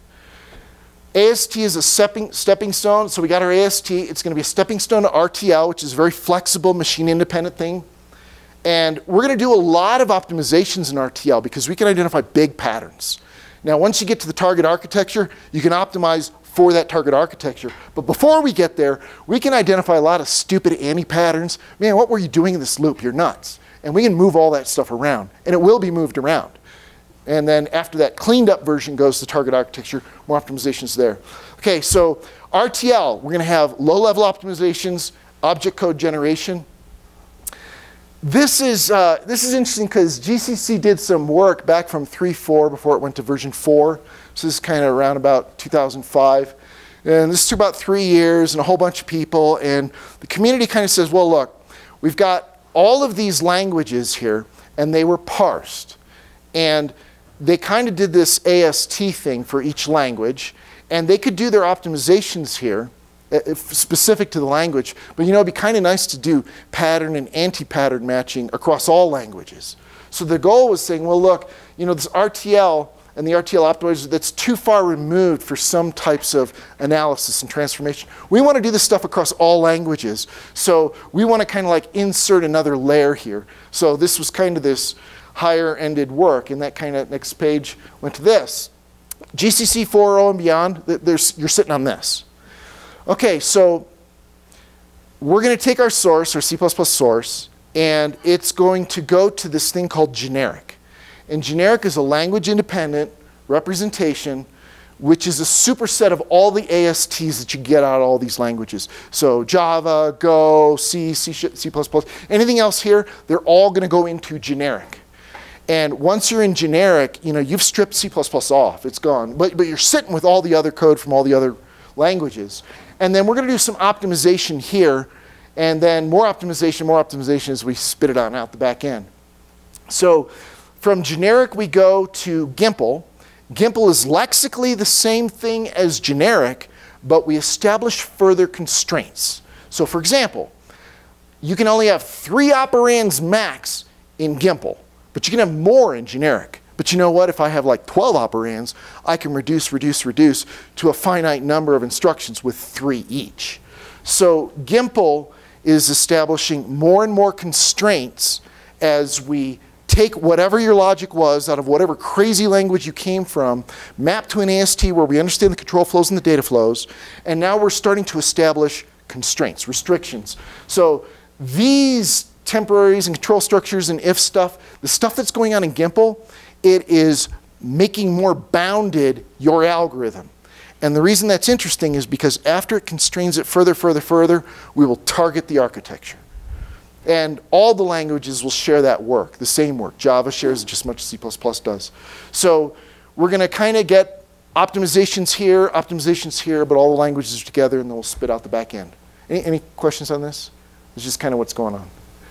A S T is a stepping, stepping stone. So we got our A S T. It's going to be a stepping stone to R T L, which is a very flexible, machine-independent thing. And we're going to do a lot of optimizations in R T L because we can identify big patterns. Now, once you get to the target architecture, you can optimize for that target architecture. But before we get there, we can identify a lot of stupid anti-patterns. Man, what were you doing in this loop? You're nuts. And we can move all that stuff around. And it will be moved around. And then after that cleaned up version goes to target architecture, more optimizations there. Okay, so R T L, we're going to have low-level optimizations, object code generation. This is, uh, this is interesting because G C C did some work back from three point four before it went to version four. So this is kind of around about two thousand five. And this took about three years and a whole bunch of people. And the community kind of says, well, look, we've got all of these languages here, and they were parsed. And they kind of did this A S T thing for each language, and they could do their optimizations here, uh, specific to the language, but you know, it'd be kind of nice to do pattern and anti-pattern matching across all languages. So the goal was saying, well, look, you know, this R T L and the R T L optimizer, that's too far removed for some types of analysis and transformation. We want to do this stuff across all languages, so we want to kind of like insert another layer here. So this was kind of this higher-ended work, and that kind of next page went to this. G C C four point oh and beyond, there's, you're sitting on this. Okay, so we're going to take our source, our C plus plus source, and it's going to go to this thing called generic. And generic is a language-independent representation, which is a superset of all the A S Ts that you get out of all these languages. So Java, Go, C, C, C plus plus, anything else here, they're all going to go into generic. And once you're in generic, you know, you've stripped C plus plus off. It's gone. But, but you're sitting with all the other code from all the other languages. And then we're going to do some optimization here, and then more optimization, more optimization as we spit it on out the back end. So from generic, we go to Gimple. Gimple is lexically the same thing as generic, but we establish further constraints. So for example, you can only have three operands max in Gimple. But you can have more in generic. But you know what? If I have like twelve operands, I can reduce, reduce, reduce to a finite number of instructions with three each. So Gimple is establishing more and more constraints as we take whatever your logic was out of whatever crazy language you came from, map to an A S T where we understand the control flows and the data flows, and now we're starting to establish constraints, restrictions. So these temporaries and control structures and if stuff, the stuff that's going on in Gimple, it is making more bounded your algorithm. And the reason that's interesting is because after it constrains it further, further, further, we will target the architecture. And all the languages will share that work, the same work. Java shares just as much as C plus plus does. So we're going to kind of get optimizations here, optimizations here, but all the languages are together, and then we'll spit out the back end. Any, any questions on this? It's just kind of what's going on.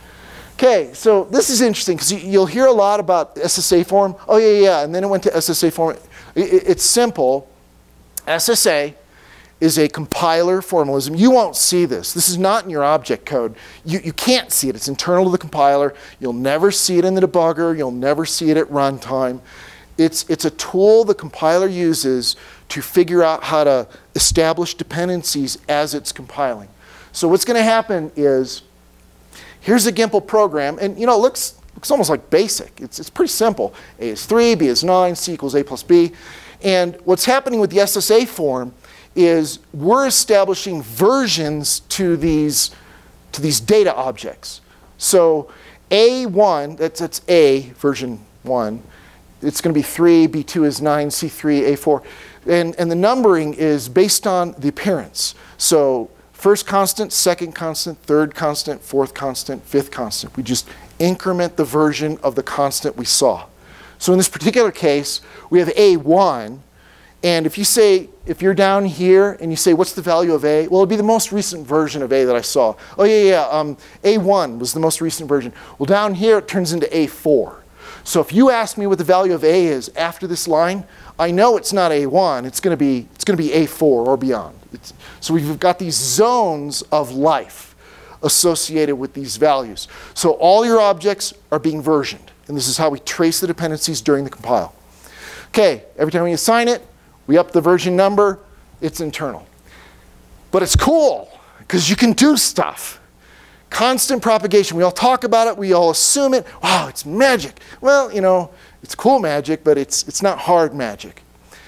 Okay, so this is interesting because you'll hear a lot about S S A form. Oh, yeah, yeah, and then it went to S S A form. It, it, it's simple. S S A is a compiler formalism. You won't see this. This is not in your object code. You, you can't see it. It's internal to the compiler. You'll never see it in the debugger. You'll never see it at runtime. It's, it's a tool the compiler uses to figure out how to establish dependencies as it's compiling. So what's going to happen is, here's a GIMPL program, and you know, it looks, looks almost like basic. It's, it's pretty simple. A is three, B is nine, C equals A plus B. And what's happening with the S S A form is we're establishing versions to these, to these data objects. So A one, that's, that's A, version one. It's going to be three, B two is nine, C three, A four. And, and the numbering is based on the appearance. So first constant, second constant, third constant, fourth constant, fifth constant. We just increment the version of the constant we saw. So in this particular case, we have A one. And if you say, if you're down here and you say, what's the value of A? Well, it'd be the most recent version of A that I saw. Oh, yeah, yeah, um, A one was the most recent version. Well, down here, it turns into A four. So if you ask me what the value of A is after this line, I know it's not A one. It's going to be, it's going to be A four or beyond. It's, so we've got these zones of life associated with these values. So all your objects are being versioned. And this is how we trace the dependencies during the compile. OK, every time we assign it, we up the version number. It's internal. But it's cool, because you can do stuff. Constant propagation. We all talk about it. We all assume it. Wow, it's magic. Well, you know, it's cool magic, but it's, it's not hard magic.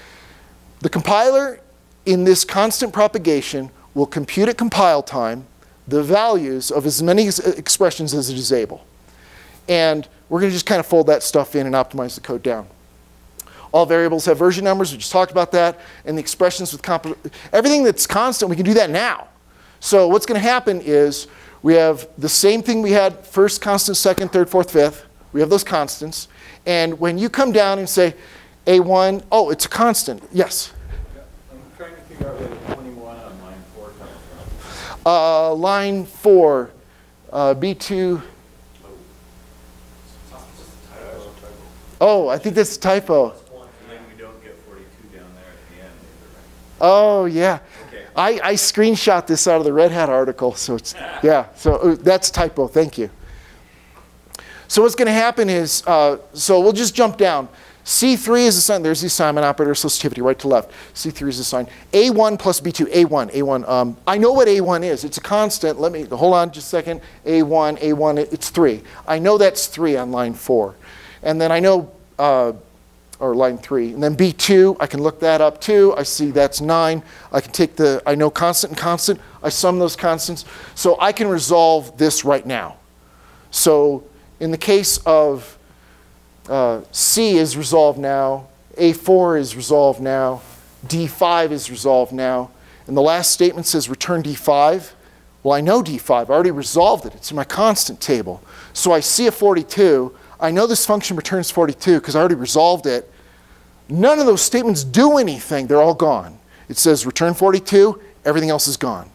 The compiler, in this constant propagation, will compute at compile time the values of as many expressions as it is able. And we're going to just kind of fold that stuff in and optimize the code down. All variables have version numbers. We just talked about that. And the expressions with comp everything that's constant, we can do that now. So what's going to happen is we have the same thing we had first constant, second, third, fourth, fifth. We have those constants. And when you come down and say A one, oh, it's a constant. Yes? Yeah, I'm trying to figure out where the twenty-one on line four comes from. Uh, line four, uh, B two. Oh, I think that's a typo. Oh, yeah. Okay. I, I screenshot this out of the Red Hat article. So it's, yeah, so uh, that's typo. Thank you. So what's going to happen is, uh, so we'll just jump down. C three is assigned. There's the assignment operator, associativity, right to left. C three is assigned. A one plus B two, A one, A one. Um, I know what A one is. It's a constant. Let me, hold on just a second. A one, A one, it's three. I know that's three on line four. And then I know, uh, or line three. And then B two, I can look that up too. I see that's nine. I can take the, I know constant and constant. I sum those constants. So I can resolve this right now. So in the case of uh, C is resolved now, A four is resolved now, D five is resolved now, and the last statement says return D five. Well, I know D five. I already resolved it. It's in my constant table. So I see a forty-two. I know this function returns forty-two because I already resolved it. None of those statements do anything. They're all gone. It says return forty-two. Everything else is gone.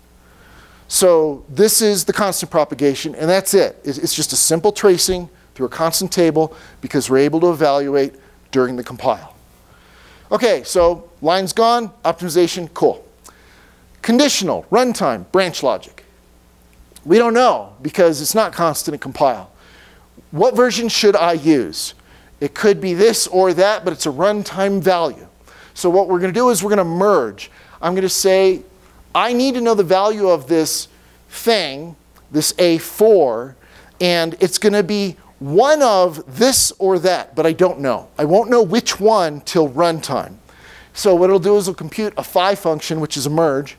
So this is the constant propagation, and that's it. It's just a simple tracing through a constant table because we're able to evaluate during the compile. OK, so line's gone. Optimization, cool. Conditional, runtime, branch logic. We don't know because it's not constant in compile. What version should I use? It could be this or that, but it's a runtime value. So what we're going to do is we're going to merge. I'm going to say, I need to know the value of this thing, this A four, and it's going to be one of this or that, but I don't know. I won't know which one till runtime. So what it'll do is it'll compute a phi function, which is a merge.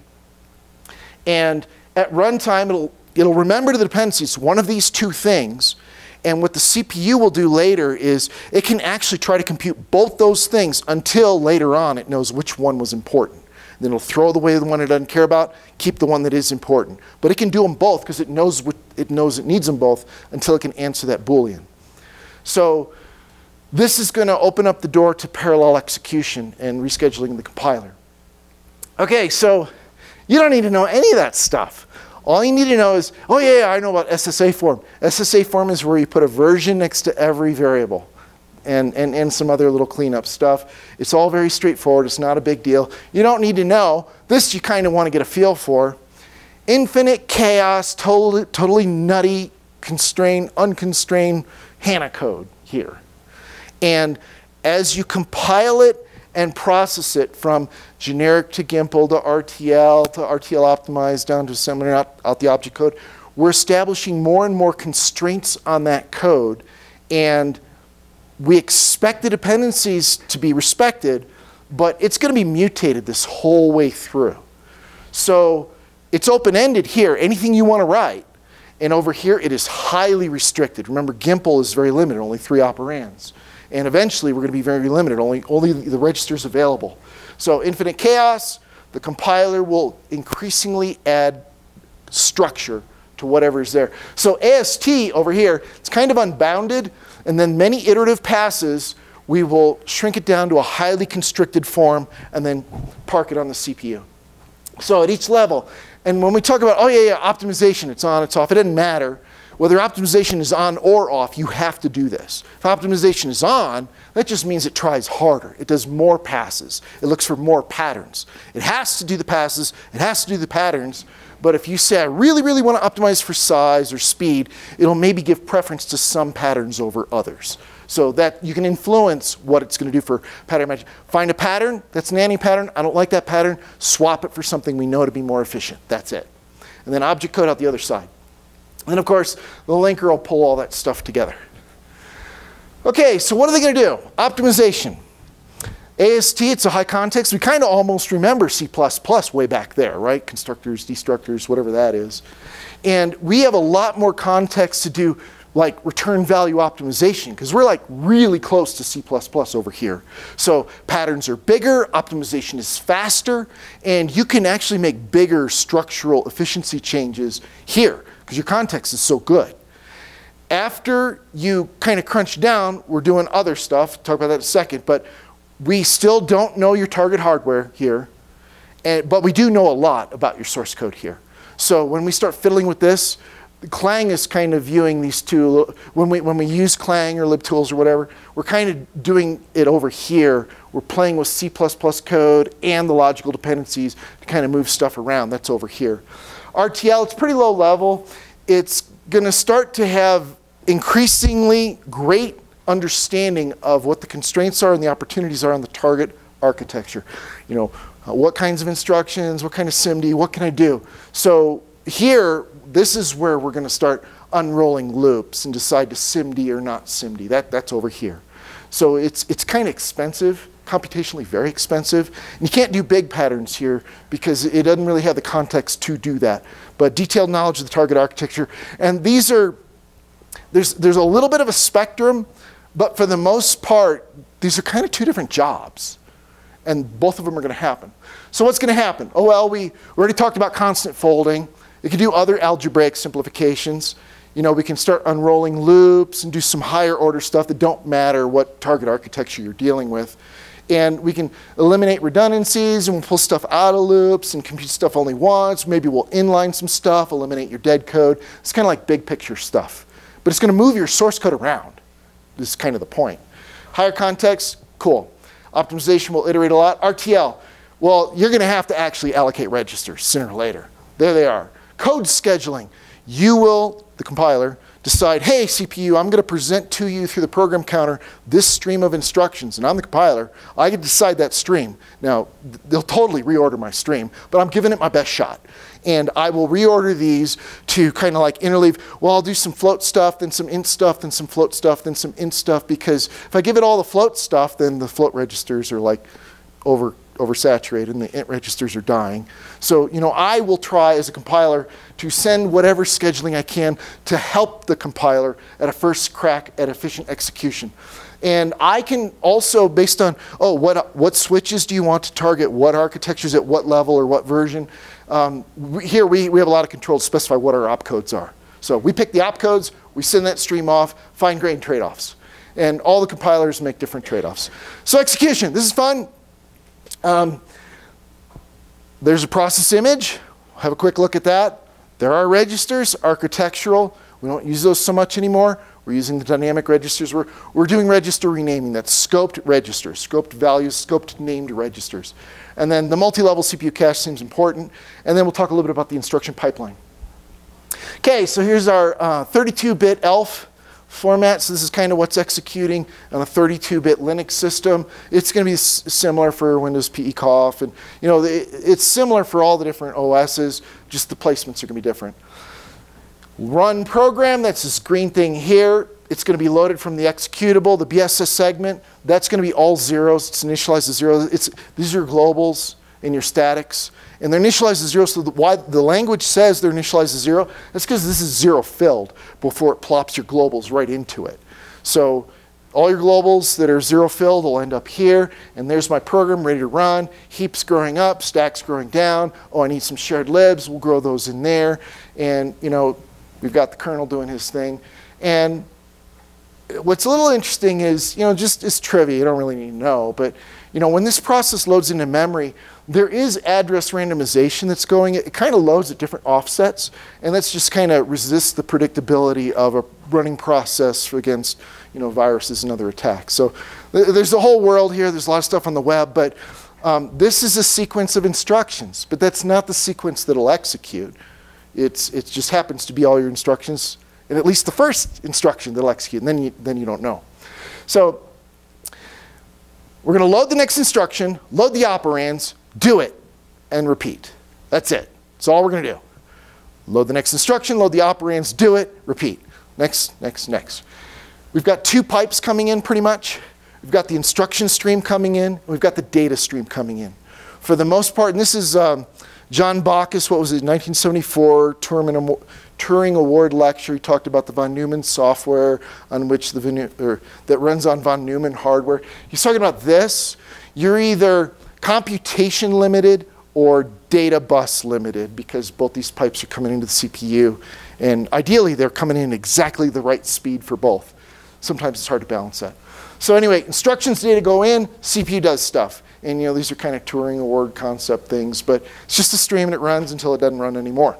And at runtime, it'll, it'll remember the dependencies, one of these two things. And what the C P U will do later is it can actually try to compute both those things until later on it knows which one was important. Then it'll throw away the one it doesn't care about, keep the one that is important. But it can do them both because it knows what it knows it needs them both until it can answer that Boolean. So this is going to open up the door to parallel execution and rescheduling the compiler. OK, so you don't need to know any of that stuff. All you need to know is, oh yeah, yeah, I know about S S A form. S S A form is where you put a version next to every variable. and, and, and some other little cleanup stuff. It's all very straightforward. It's not a big deal. You don't need to know. This you kind of want to get a feel for. Infinite chaos, totally, totally nutty, constrained, unconstrained HANA code here. And as you compile it and process it from generic to Gimple to R T L to R T L optimized down to assembly out, out the object code, we're establishing more and more constraints on that code, and we expect the dependencies to be respected, but it's going to be mutated this whole way through. So it's open-ended here, anything you want to write, and over here it is highly restricted. Remember, Gimple is very limited, only three operands. And eventually we're going to be very limited, only, only the registers available. So infinite chaos, the compiler will increasingly add structure to whatever is there. So A S T over here, it's kind of unbounded, and then many iterative passes, we will shrink it down to a highly constricted form and then park it on the C P U. So at each level, and when we talk about, oh yeah, yeah, optimization, it's on, it's off, it doesn't matter. Whether optimization is on or off, you have to do this. If optimization is on, that just means it tries harder. It does more passes. It looks for more patterns. It has to do the passes. It has to do the patterns. But if you say, I really, really want to optimize for size or speed, it'll maybe give preference to some patterns over others. So that you can influence what it's going to do for pattern matching. Find a pattern that's an nanny pattern. I don't like that pattern. Swap it for something we know to be more efficient. That's it. And then object code out the other side. And of course, the linker will pull all that stuff together. Okay, so what are they going to do? Optimization. A S T, it's a high context. We kind of almost remember C plus plus way back there, right? Constructors, destructors, whatever that is. And we have a lot more context to do like return value optimization, because we're like really close to C plus plus over here. So patterns are bigger, optimization is faster, and you can actually make bigger structural efficiency changes here, because your context is so good. After you kind of crunch down, we're doing other stuff, talk about that in a second, but we still don't know your target hardware here, and, but we do know a lot about your source code here. So when we start fiddling with this, Clang is kind of viewing these two, when we, when we use Clang or libtools or whatever, we're kind of doing it over here. We're playing with C plus plus code and the logical dependencies to kind of move stuff around. That's over here. R T L, it's pretty low level. It's going to start to have increasingly great understanding of what the constraints are and the opportunities are on the target architecture. You know, uh, what kinds of instructions, what kind of S I M D, what can I do? So here, this is where we're going to start unrolling loops and decide to S I M D or not S I M D. That, that's over here. So it's, it's kind of expensive, computationally very expensive. And you can't do big patterns here because it doesn't really have the context to do that. But detailed knowledge of the target architecture. And these are, there's, there's a little bit of a spectrum, but for the most part, these are kind of two different jobs. And both of them are going to happen. So what's going to happen? Oh, well, we already talked about constant folding. It can do other algebraic simplifications. You know, we can start unrolling loops and do some higher order stuff that don't matter what target architecture you're dealing with. And we can eliminate redundancies, and we'll pull stuff out of loops and compute stuff only once. Maybe we'll inline some stuff, eliminate your dead code. It's kind of like big picture stuff. But it's going to move your source code around. This is kind of the point. Higher context, cool. Optimization will iterate a lot. R T L, well, you're going to have to actually allocate registers sooner or later. There they are. Code scheduling. You will, the compiler, decide, hey, C P U, I'm going to present to you through the program counter this stream of instructions. And I'm the compiler. I can decide that stream. Now, they'll totally reorder my stream, but I'm giving it my best shot. And I will reorder these to kind of like interleave. Well, I'll do some float stuff, then some int stuff, then some float stuff, then some int stuff. Because if I give it all the float stuff, then the float registers are like over oversaturated and the int registers are dying. So, you know, I will try as a compiler to send whatever scheduling I can to help the compiler at a first crack at efficient execution. And I can also, based on, oh, what, what switches do you want to target, what architectures at what level or what version, um, we, here we, we have a lot of control to specify what our opcodes are. So we pick the opcodes, we send that stream off, fine-grained trade-offs. And all the compilers make different trade-offs. So execution, this is fun. Um, there's a process image. Have a quick look at that. There are registers, architectural. We don't use those so much anymore. We're using the dynamic registers. We're, we're doing register renaming. That's scoped registers, scoped values, scoped named registers. And then the multi-level C P U cache seems important. And then we'll talk a little bit about the instruction pipeline. Okay, so here's our thirty-two bit E L F format. So this is kind of what's executing on a thirty-two bit Linux system. It's going to be s similar for Windows P E C O F. And you know, it, it's similar for all the different O Ss, just the placements are going to be different. Run program, that's this green thing here. It's going to be loaded from the executable, the B S S segment. That's going to be all zeros. It's initialized as zeros. It's, these are your globals and your statics. And they're initialized as zero, so the, why the language says they're initialized as zero, that's because this is zero filled before it plops your globals right into it. So all your globals that are zero filled will end up here, and there's my program ready to run. Heaps growing up, stacks growing down. Oh, I need some shared libs. We'll grow those in there. And you know, we've got the kernel doing his thing. And what's a little interesting is, you know, just it's trivia, you don't really need to know, but you know, when this process loads into memory, there is address randomization that's going. It kind of loads at different offsets, and that's just kind of resists the predictability of a running process against, you know, viruses and other attacks. So th there's a whole world here. There's a lot of stuff on the web, but um, this is a sequence of instructions, but that's not the sequence that'll execute. It's, it just happens to be all your instructions, and at least the first instruction that'll execute, and then you, then you don't know. So we're going to load the next instruction, load the operands, do it, and repeat. That's it. That's all we're going to do. Load the next instruction, load the operands, do it, repeat. Next, next, next. We've got two pipes coming in pretty much. We've got the instruction stream coming in, and we've got the data stream coming in. For the most part, and this is um, John Bacchus, what was it, nineteen seventy-four Turing, Turing Award lecture. He talked about the von Neumann software on which the or that runs on von Neumann hardware. He's talking about this. You're either computation limited or data bus limited, because both these pipes are coming into the C P U, and ideally they're coming in exactly the right speed for both. Sometimes it's hard to balance that. So anyway, instructions data go in, C P U does stuff. And you know, these are kind of Turing Award concept things, but it's just a stream and it runs until it doesn't run anymore.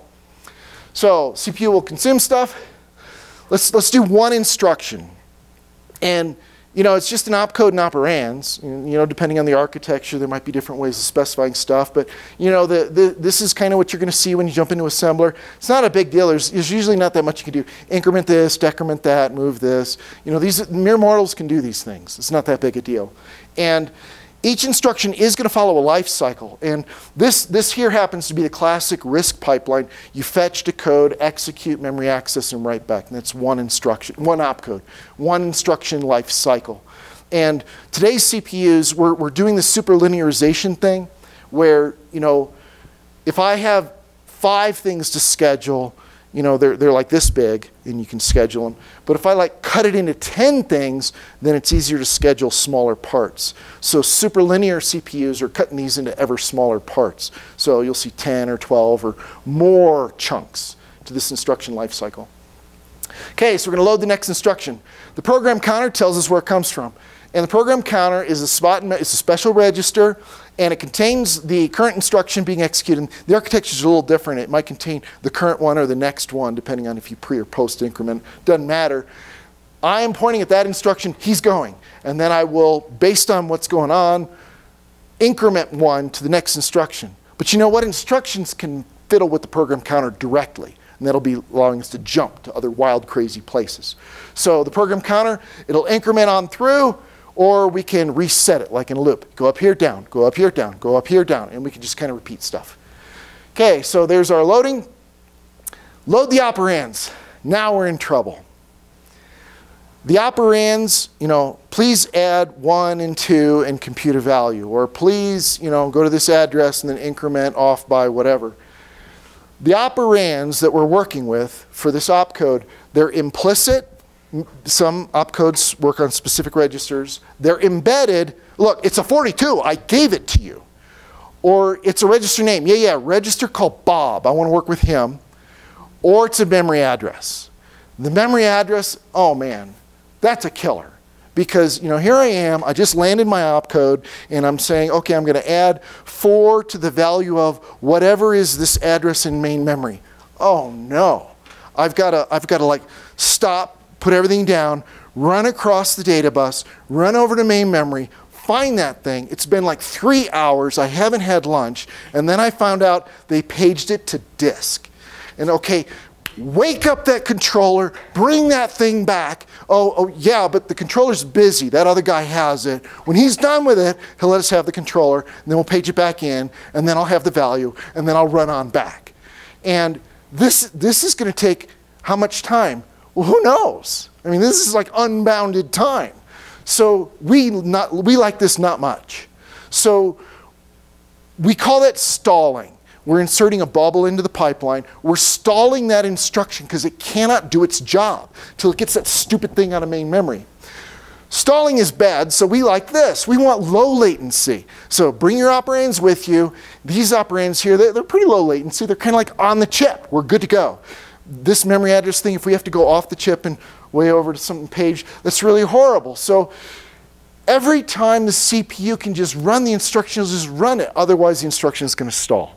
So C P U will consume stuff. Let's, let's do one instruction. And you know, it's just an opcode and operands. You know, depending on the architecture, there might be different ways of specifying stuff. But you know, the, the, this is kind of what you're going to see when you jump into assembler. It's not a big deal. There's, there's usually not that much you can do. Increment this, decrement that, move this. You know, these mere mortals can do these things. It's not that big a deal. And each instruction is going to follow a life cycle. And this, this here happens to be the classic RISC pipeline. You fetch, decode, execute, memory access, and write back. And that's one instruction, one opcode, one instruction life cycle. And today's C P Us, we're, we're doing the superlinearization thing where, you know, if I have five things to schedule, you know, they're, they're like this big, and you can schedule them. But if I like cut it into ten things, then it's easier to schedule smaller parts. So superlinear C P Us are cutting these into ever smaller parts. So you'll see ten or twelve or more chunks to this instruction life cycle. Okay, so we're going to load the next instruction. The program counter tells us where it comes from. And the program counter is a spot, it's a special register, and it contains the current instruction being executed. The architecture is a little different. It might contain the current one or the next one, depending on if you pre or post increment. Doesn't matter. I am pointing at that instruction, he's going. And then I will, based on what's going on, increment one to the next instruction. But you know what? Instructions can fiddle with the program counter directly. And that'll be allowing us to jump to other wild, crazy places. So the program counter, it'll increment on through, or we can reset it like in a loop. Go up here, down, go up here, down, go up here, down, and we can just kind of repeat stuff. Okay, so there's our loading. Load the operands. Now we're in trouble. The operands, you know, please add one and two and compute a value, or please, you know, go to this address and then increment off by whatever. The operands that we're working with for this opcode, they're implicit. Some opcodes work on specific registers. They're embedded. Look, it's a forty-two. I gave it to you. Or it's a register name. Yeah, yeah, register called Bob. I want to work with him. Or it's a memory address. The memory address, oh man, that's a killer. Because, you know, here I am. I just landed my opcode, and I'm saying, okay, I'm going to add four to the value of whatever is this address in main memory. Oh no. I've got to, I've got to like stop, put everything down, run across the data bus, run over to main memory, find that thing. It's been like three hours. I haven't had lunch. And then I found out they paged it to disk. And okay, wake up that controller, bring that thing back. Oh, oh yeah, but the controller's busy. That other guy has it. When he's done with it, he'll let us have the controller, and then we'll page it back in, and then I'll have the value, and then I'll run on back. And this, this is going to take how much time? Well, who knows? I mean, this is like unbounded time. So we, not, we like this not much. So we call that stalling. We're inserting a bubble into the pipeline. We're stalling that instruction because it cannot do its job till it gets that stupid thing out of main memory. Stalling is bad, so we like this. We want low latency. So bring your operands with you. These operands here, they're, they're pretty low latency. They're kind of like on the chip. We're good to go. This memory address thing, if we have to go off the chip and way over to some page, that's really horrible. So every time the C P U can just run the instructions, just run it. Otherwise, the instruction is going to stall.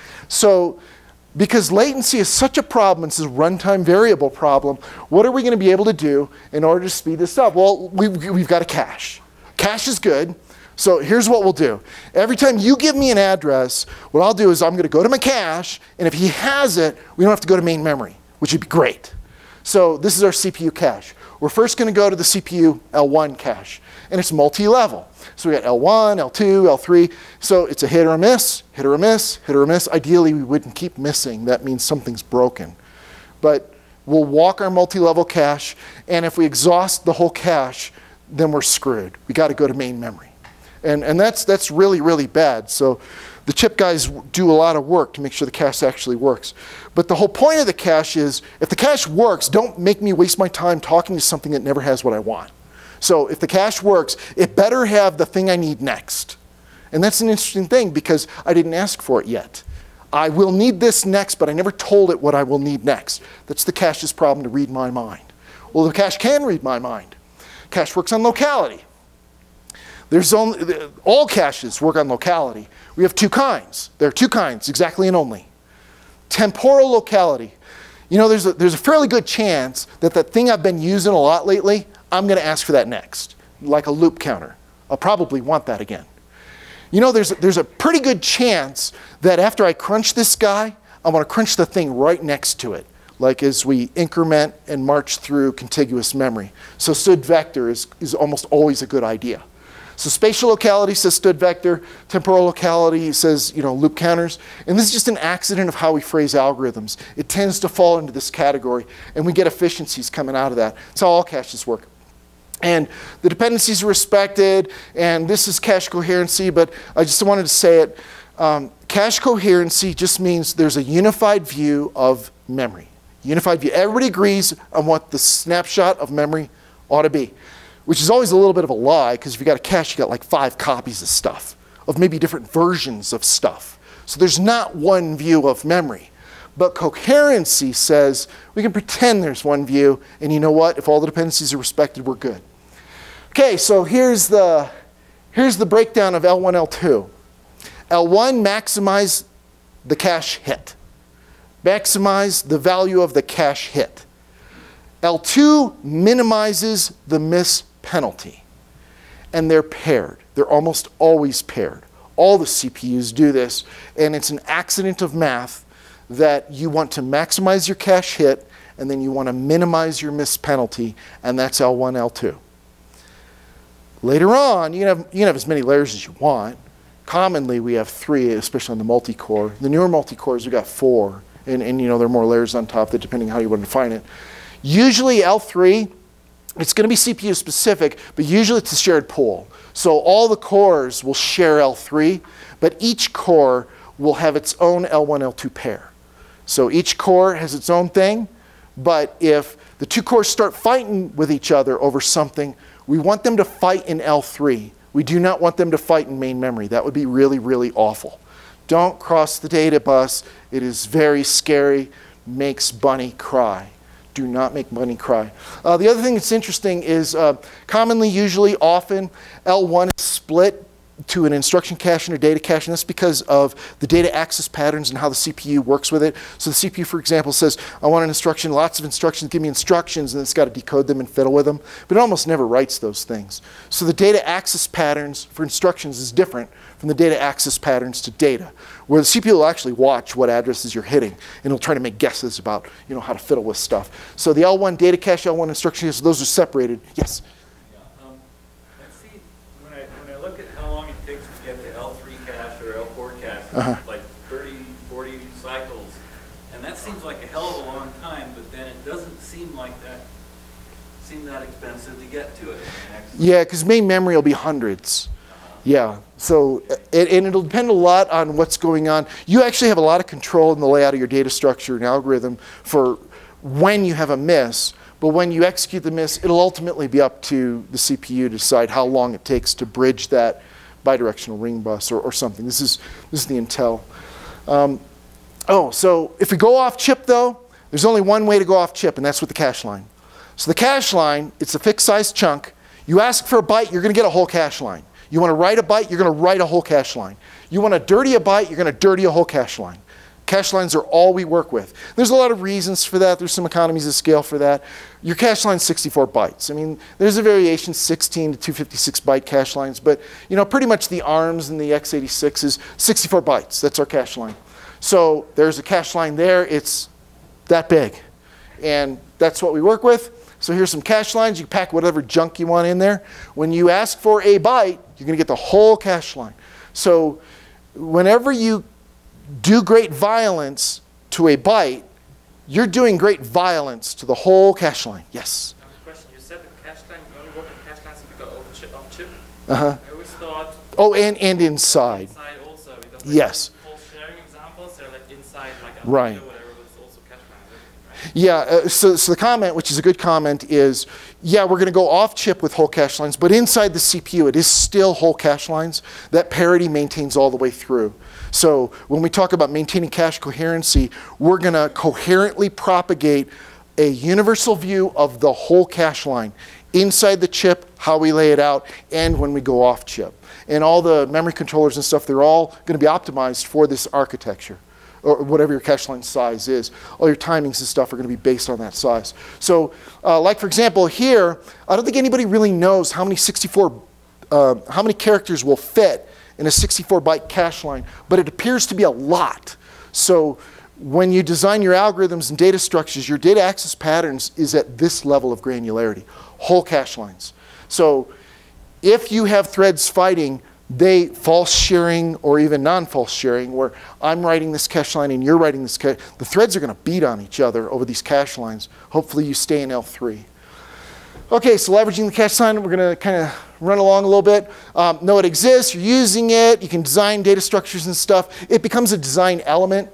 So because latency is such a problem, it's a runtime variable problem, what are we going to be able to do in order to speed this up? Well, we, we've got a cache. Cache is good. So here's what we'll do. Every time you give me an address, what I'll do is I'm going to go to my cache, and if he has it, we don't have to go to main memory, which would be great. So this is our C P U cache. We're first going to go to the C P U L one cache, and it's multi-level. So we got L one, L two, L three. So it's a hit or a miss, hit or a miss, hit or a miss. Ideally, we wouldn't keep missing. That means something's broken. But we'll walk our multi-level cache, and if we exhaust the whole cache, then we're screwed. We got to go to main memory. And, and that's, that's really, really bad. So the chip guys do a lot of work to make sure the cache actually works. But the whole point of the cache is, if the cache works, don't make me waste my time talking to something that never has what I want. So if the cache works, it better have the thing I need next. And that's an interesting thing because I didn't ask for it yet. I will need this next, but I never told it what I will need next. That's the cache's problem, to read my mind. Well, the cache can read my mind. Cache works on locality. There's only, all caches work on locality. We have two kinds. There are two kinds, exactly and only. Temporal locality. You know, there's a, there's a fairly good chance that that thing I've been using a lot lately, I'm going to ask for that next, like a loop counter. I'll probably want that again. You know, there's, there's a pretty good chance that after I crunch this guy, I want to crunch the thing right next to it, like as we increment and march through contiguous memory. So stood vector is, is almost always a good idea. So spatial locality says stood vector, temporal locality says, you know, loop counters. And this is just an accident of how we phrase algorithms. It tends to fall into this category, and we get efficiencies coming out of that. That's how all caches work. And the dependencies are respected, and this is cache coherency, but I just wanted to say it. Um, cache coherency just means there's a unified view of memory. Unified view. Everybody agrees on what the snapshot of memory ought to be, which is always a little bit of a lie, because if you got a cache, you got like five copies of stuff, of maybe different versions of stuff. So there's not one view of memory. But coherency says we can pretend there's one view, and you know what? If all the dependencies are respected, we're good. Okay, so here's the, here's the breakdown of L one, L two. L one, maximize the cache hit. Maximize the value of the cache hit. L two minimizes the miss penalty. And they're paired. They're almost always paired. All the C P Us do this, and it's an accident of math that you want to maximize your cache hit, and then you want to minimize your miss penalty, and that's L one, L two. Later on, you can, have, you can have as many layers as you want. Commonly, we have three, especially on the multi-core. The newer multi-cores, we've got four, and, and you know, there are more layers on top, that depending on how you want to define it. Usually L three, it's going to be C P U specific, but usually it's a shared pool. So all the cores will share L three, but each core will have its own L one, L two pair. So each core has its own thing, but if the two cores start fighting with each other over something, we want them to fight in L three. We do not want them to fight in main memory. That would be really, really awful. Don't cross the data bus. It is very scary, makes Bunny cry. Do not make Bunny cry. Uh, the other thing that's interesting is uh, commonly, usually, often, L one is split to an instruction cache and a data cache, and that's because of the data access patterns and how the C P U works with it. So the C P U, for example, says, I want an instruction, lots of instructions, give me instructions, and it's got to decode them and fiddle with them. But it almost never writes those things. So the data access patterns for instructions is different from the data access patterns to data, where the C P U will actually watch what addresses you're hitting, and it'll try to make guesses about, you know, how to fiddle with stuff. So the L one data cache, L one instruction cache, those are separated. Yes? Look at how long it takes to get to L three cache or L four cache, Uh-huh. like thirty, forty cycles. And that seems like a hell of a long time, but then it doesn't seem like that, seem that expensive to get to it. Yeah, because main memory will be hundreds. Uh-huh. Yeah, so, and, and it'll depend a lot on what's going on. You actually have a lot of control in the layout of your data structure and algorithm for when you have a miss. But when you execute the miss, it'll ultimately be up to the C P U to decide how long it takes to bridge that bidirectional ring bus or, or something. This is, this is the intel. Um, oh, so if we go off chip though, there's only one way to go off chip, and that's with the cache line. So the cache line, it's a fixed size chunk. You ask for a byte, you're going to get a whole cache line. You want to write a byte, you're going to write a whole cache line. You want to dirty a byte, you're going to dirty a whole cache line. Cache lines are all we work with. There's a lot of reasons for that. There's some economies of scale for that. Your cache line is sixty-four bytes. I mean, there's a variation, sixteen to two fifty-six byte cache lines, but you know, pretty much the ARMS and the x eighty-six is sixty-four bytes. That's our cache line. So there's a cache line there. It's that big, and that's what we work with. So here's some cache lines. You pack whatever junk you want in there. When you ask for a byte, you're going to get the whole cache line. So whenever you do great violence to a byte, you're doing great violence to the whole cache line. Yes? I have a question. You said the cache line, you only work on cache lines if you go off chip. Off chip. Uh-huh. I always thought... Oh, and, and inside. Inside also. Because yes. Full sharing examples, they're like inside, like right. or whatever, but it's also cache lines. Right? Yeah, uh, so, so the comment, which is a good comment, is, yeah, we're going to go off chip with whole cache lines, but inside the C P U, it is still whole cache lines. That parity maintains all the way through. So when we talk about maintaining cache coherency, we're going to coherently propagate a universal view of the whole cache line inside the chip, how we lay it out, and when we go off chip. And all the memory controllers and stuff, they're all going to be optimized for this architecture, or whatever your cache line size is. All your timings and stuff are going to be based on that size. So uh, like, for example, here, I don't think anybody really knows how many sixty-four, uh, how many characters will fit in a sixty-four byte cache line, but it appears to be a lot. So when you design your algorithms and data structures, your data access patterns is at this level of granularity, whole cache lines. So if you have threads fighting, they false sharing or even non-false sharing, where I'm writing this cache line and you're writing this cache, the threads are going to beat on each other over these cache lines. Hopefully you stay in L three. Okay, so leveraging the cache line, we're going to kind of run along a little bit. Um, know it exists, you're using it, you can design data structures and stuff. It becomes a design element.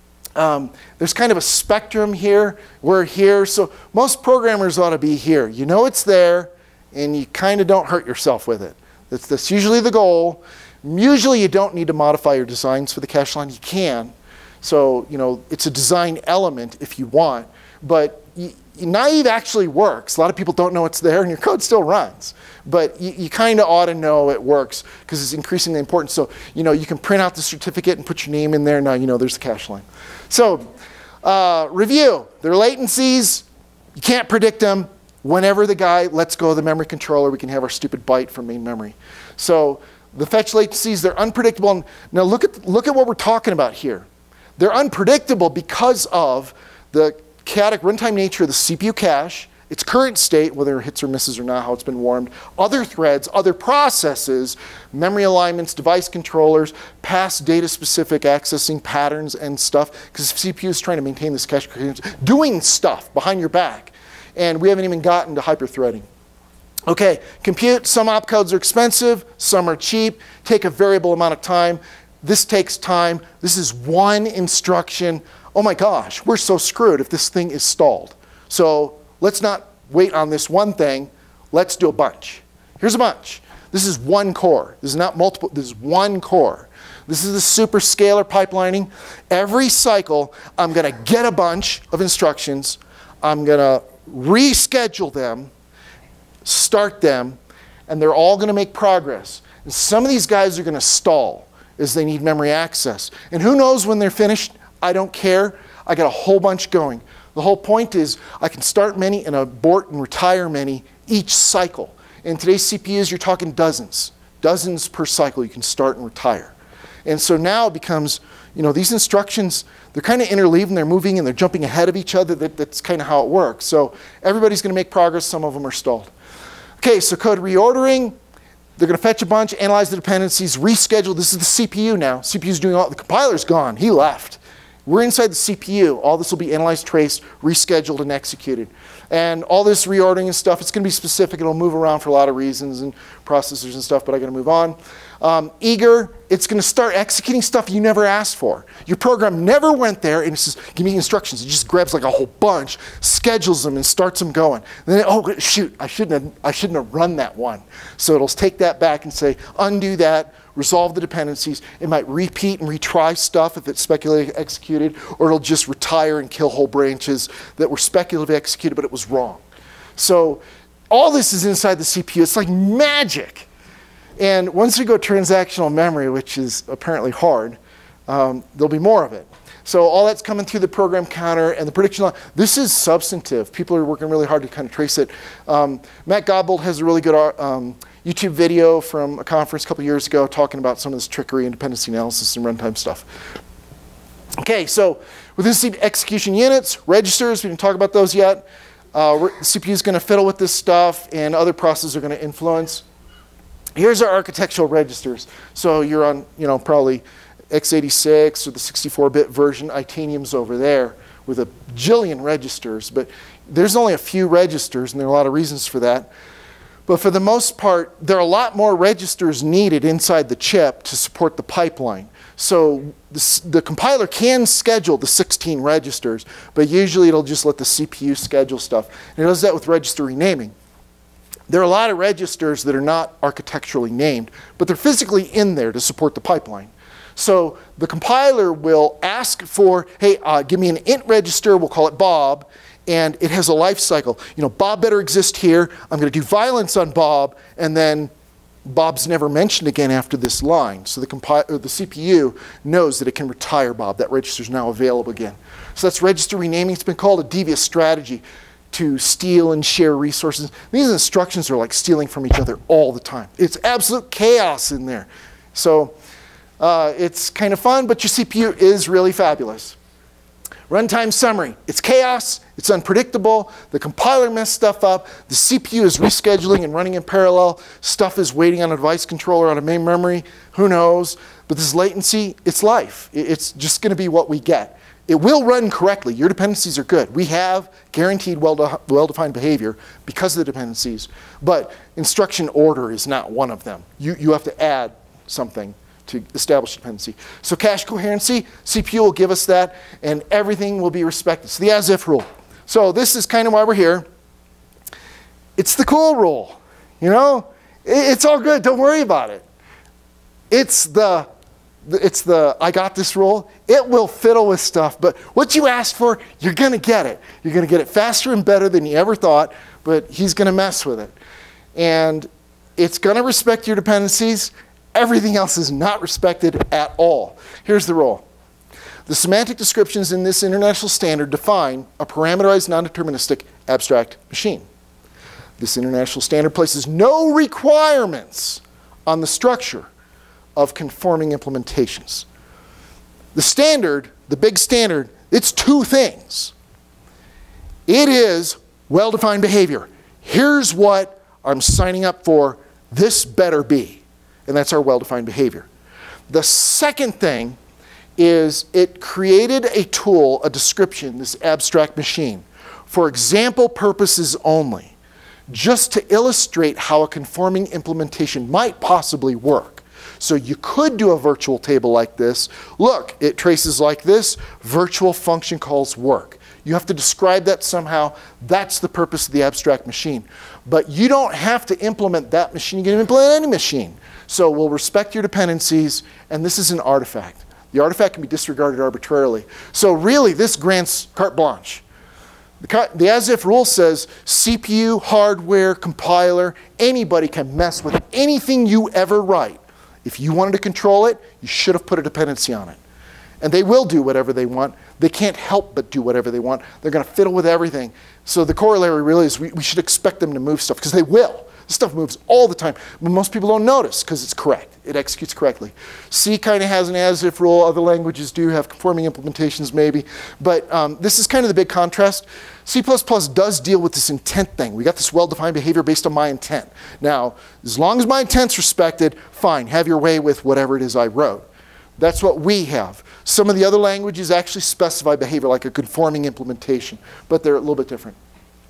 Um, there's kind of a spectrum here. We're here, so most programmers ought to be here. You know it's there, and you kind of don't hurt yourself with it. That's, that's usually the goal. Usually you don't need to modify your designs for the cache line. You can. So, you know, it's a design element if you want, but you, naive actually works. A lot of people don't know it's there, and your code still runs. But you, you kind of ought to know it works because it's increasingly important. So, you know, you can print out the certificate and put your name in there. Now you know there's a cache line. So, uh, review. There are latencies. You can't predict them. Whenever the guy lets go of the memory controller, we can have our stupid byte from main memory. So the fetch latencies, they're unpredictable. Now look at, look at what we're talking about here. They're unpredictable because of the chaotic runtime nature of the C P U cache, its current state, whether it hits or misses or not, how it's been warmed, other threads, other processes, memory alignments, device controllers, past data-specific accessing patterns and stuff, because the C P U is trying to maintain this cache coherence, doing stuff behind your back. And we haven't even gotten to hyper-threading. Okay, compute, some opcodes are expensive, some are cheap, take a variable amount of time. This takes time. This is one instruction. Oh my gosh, we're so screwed if this thing is stalled. So let's not wait on this one thing. Let's do a bunch. Here's a bunch. This is one core. This is not multiple. This is one core. This is the super scalar pipelining. Every cycle, I'm going to get a bunch of instructions. I'm going to reschedule them, start them, and they're all going to make progress. And some of these guys are going to stall as they need memory access. And who knows when they're finished? I don't care. I got a whole bunch going. The whole point is I can start many and abort and retire many each cycle. In today's C P Us, you're talking dozens. Dozens per cycle you can start and retire. And so now it becomes, you know, these instructions, they're kind of interleaving, they're moving and they're jumping ahead of each other. That, that's kind of how it works. So everybody's going to make progress. Some of them are stalled. Okay, so code reordering. They're going to fetch a bunch, analyze the dependencies, reschedule. This is the C P U now. C P U's doing all, the compiler's gone. He left. We're inside the C P U. All this will be analyzed, traced, rescheduled, and executed. And all this reordering and stuff, it's going to be specific. It'll move around for a lot of reasons and processors and stuff, but I got to move on. Um, eager, it's going to start executing stuff you never asked for. Your program never went there and it says, give me instructions. It just grabs like a whole bunch, schedules them, and starts them going. And then, oh, shoot, I shouldn't have, I shouldn't have run that one. So it'll take that back and say, undo that, resolve the dependencies. It might repeat and retry stuff if it's speculatively executed, or it'll just retire and kill whole branches that were speculatively executed, but it was wrong. So all this is inside the C P U. It's like magic. And once we go transactional memory, which is apparently hard, um, there'll be more of it. So all that's coming through the program counter and the prediction log. This is substantive. People are working really hard to kind of trace it. Um, Matt Godbold has a really good um, YouTube video from a conference a couple years ago talking about some of this trickery and dependency analysis and runtime stuff. Okay, so within C P U execution units, registers, we didn't talk about those yet. Uh, the C P U is going to fiddle with this stuff, and other processes are going to influence. Here's our architectural registers. So you're on, you know, probably x eighty-six or the sixty-four bit version. Itanium's over there with a jillion registers, but there's only a few registers, and there are a lot of reasons for that. But for the most part, there are a lot more registers needed inside the chip to support the pipeline. So the, the compiler can schedule the sixteen registers, but usually it'll just let the C P U schedule stuff. And it does that with register renaming. There are a lot of registers that are not architecturally named, but they're physically in there to support the pipeline. So the compiler will ask for, hey, uh, give me an int register, we'll call it Bob, and it has a life cycle. You know, Bob better exist here, I'm going to do violence on Bob, and then Bob's never mentioned again after this line. So the, compi or the C P U knows that it can retire Bob. That register is now available again. So that's register renaming. It's been called a devious strategy to steal and share resources. These instructions are like stealing from each other all the time. It's absolute chaos in there. So uh, it's kind of fun, but your C P U is really fabulous. Runtime summary. It's chaos. It's unpredictable. The compiler messed stuff up. The C P U is rescheduling and running in parallel. Stuff is waiting on a device controller on a main memory. Who knows? But this latency, it's life. It's just going to be what we get. It will run correctly. Your dependencies are good. We have guaranteed well-defined behavior because of the dependencies, but instruction order is not one of them. You, you have to add something to establish dependency. So cache coherency, C P U will give us that, and everything will be respected. So the as-if rule. So this is kind of why we're here. It's the cool rule. You know, it's all good. Don't worry about it. It's the It's the I got this rule. It will fiddle with stuff, but what you asked for, you're going to get it. You're going to get it faster and better than you ever thought, but he's going to mess with it. And it's going to respect your dependencies. Everything else is not respected at all. Here's the rule. The semantic descriptions in this international standard define a parameterized non-deterministic abstract machine. This international standard places no requirements on the structure of conforming implementations. The standard, the big standard, it's two things. It is well-defined behavior. Here's what I'm signing up for. This better be. And that's our well-defined behavior. The second thing is it created a tool, a description, this abstract machine, for example purposes only, just to illustrate how a conforming implementation might possibly work. So you could do a virtual table like this. Look, it traces like this. Virtual function calls work. You have to describe that somehow. That's the purpose of the abstract machine. But you don't have to implement that machine. You can implement any machine. So we'll respect your dependencies, and this is an artifact. The artifact can be disregarded arbitrarily. So really, this grants carte blanche. The, the as-if rule says C P U, hardware, compiler, anybody can mess with anything you ever write. If you wanted to control it, you should have put a dependency on it. And they will do whatever they want. They can't help but do whatever they want. They're going to fiddle with everything. So the corollary really is we, we should expect them to move stuff, because they will. This stuff moves all the time. But most people don't notice because it's correct. It executes correctly. C kind of has an as-if rule. Other languages do have conforming implementations maybe. But um, this is kind of the big contrast. C plus plus does deal with this intent thing. We got this well-defined behavior based on my intent. Now, as long as my intent's respected, fine, have your way with whatever it is I wrote. That's what we have. Some of the other languages actually specify behavior like a conforming implementation, but they're a little bit different.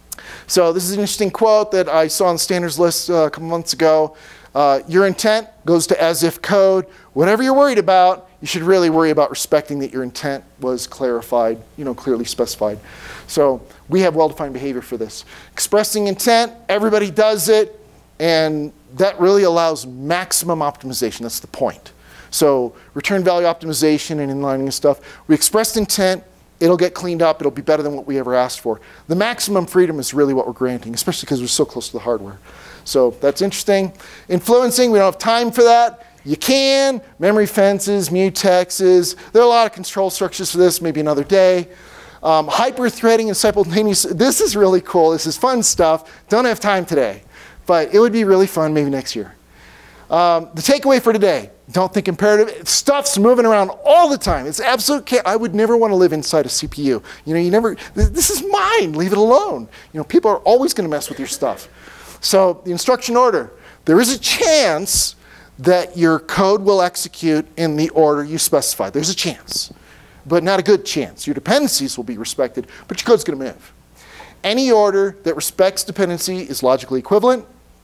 So this is an interesting quote that I saw on the standards list uh, a couple months ago. Uh, your intent goes to as-if code. Whatever you're worried about, you should really worry about respecting that your intent was clarified, you know, clearly specified. So we have well-defined behavior for this. Expressing intent, everybody does it, and that really allows maximum optimization. That's the point. So return value optimization and inlining and stuff. We expressed intent. It'll get cleaned up. It'll be better than what we ever asked for. The maximum freedom is really what we're granting, especially because we're so close to the hardware. So that's interesting. Influencing, we don't have time for that. You can. Memory fences, mutexes. There are a lot of control structures for this, maybe another day. Um, hyper-threading and simultaneous. This is really cool. This is fun stuff. Don't have time today. But it would be really fun maybe next year. Um, the takeaway for today. Don't think imperative. Stuff's moving around all the time. It's absolute chaos. I would never want to live inside a C P U. You know, you never, this is mine, leave it alone. You know, people are always going to mess with your stuff. So the instruction order, there is a chance that your code will execute in the order you specify. There's a chance, but not a good chance. Your dependencies will be respected, but your code's going to move. Any order that respects dependency is logically equivalent.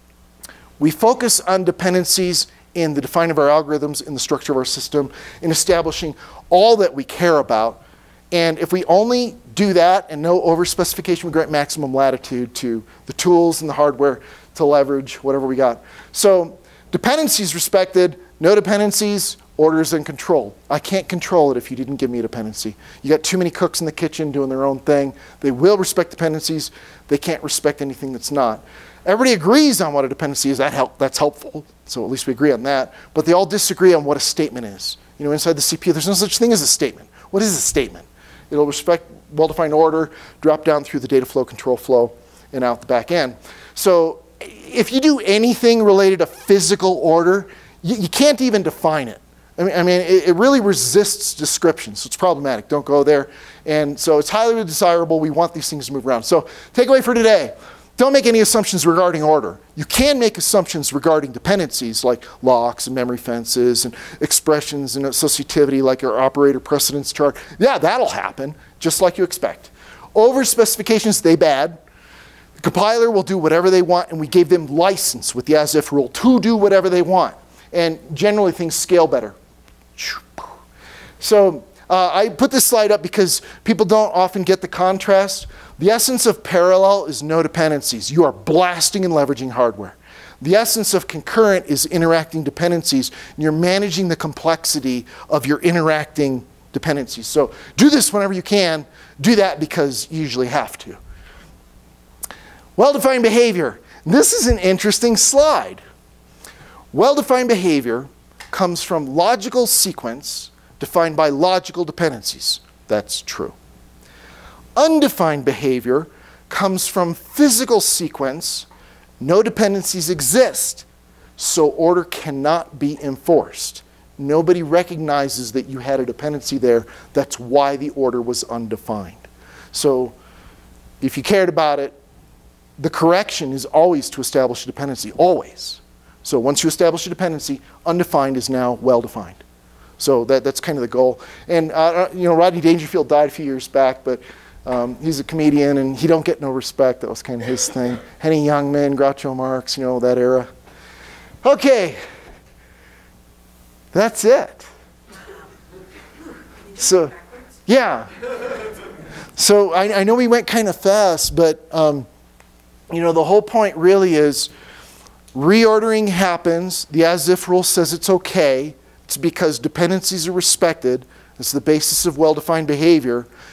We focus on dependencies in the define of our algorithms, in the structure of our system, in establishing all that we care about. And if we only do that and no overspecification, we grant maximum latitude to the tools and the hardware to leverage whatever we got. So dependencies respected, no dependencies, orders and control. I can't control it if you didn't give me a dependency. You got too many cooks in the kitchen doing their own thing. They will respect dependencies. They can't respect anything that's not. Everybody agrees on what a dependency is. That help, that's helpful. So at least we agree on that. But they all disagree on what a statement is. You know, inside the C P U, there's no such thing as a statement. What is a statement? It'll respect well-defined order, drop down through the data flow, control flow, and out the back end. So if you do anything related to physical order, you, you can't even define it. I mean, I mean it, it really resists description, so it's problematic. Don't go there. And so it's highly desirable. We want these things to move around. So takeaway for today. Don't make any assumptions regarding order. You can make assumptions regarding dependencies like locks and memory fences and expressions and associativity like our operator precedence chart. Yeah, that'll happen, just like you expect. Over specifications, they bad. The compiler will do whatever they want, and we gave them license with the as-if rule to do whatever they want. And generally, things scale better. So uh, I put this slide up because people don't often get the contrast. The essence of parallel is no dependencies. You are blasting and leveraging hardware. The essence of concurrent is interacting dependencies, and you're managing the complexity of your interacting dependencies. So do this whenever you can. Do that because you usually have to. Well-defined behavior. This is an interesting slide. Well-defined behavior comes from logical sequence defined by logical dependencies. That's true. Undefined behavior comes from physical sequence. No dependencies exist, so order cannot be enforced. Nobody recognizes that you had a dependency there. That's why the order was undefined. So if you cared about it, the correction is always to establish a dependency, always. So once you establish a dependency, undefined is now well-defined. So that, that's kind of the goal. And uh, you know, Rodney Dangerfield died a few years back, but Um, he's a comedian, and he don't get no respect. That was kind of his thing. Henny Youngman, Groucho Marx, you know, that era. Okay. That's it. So, yeah. So I, I know we went kind of fast, but, um, you know, the whole point really is reordering happens. The as-if rule says it's okay. It's because dependencies are respected. It's the basis of well-defined behavior.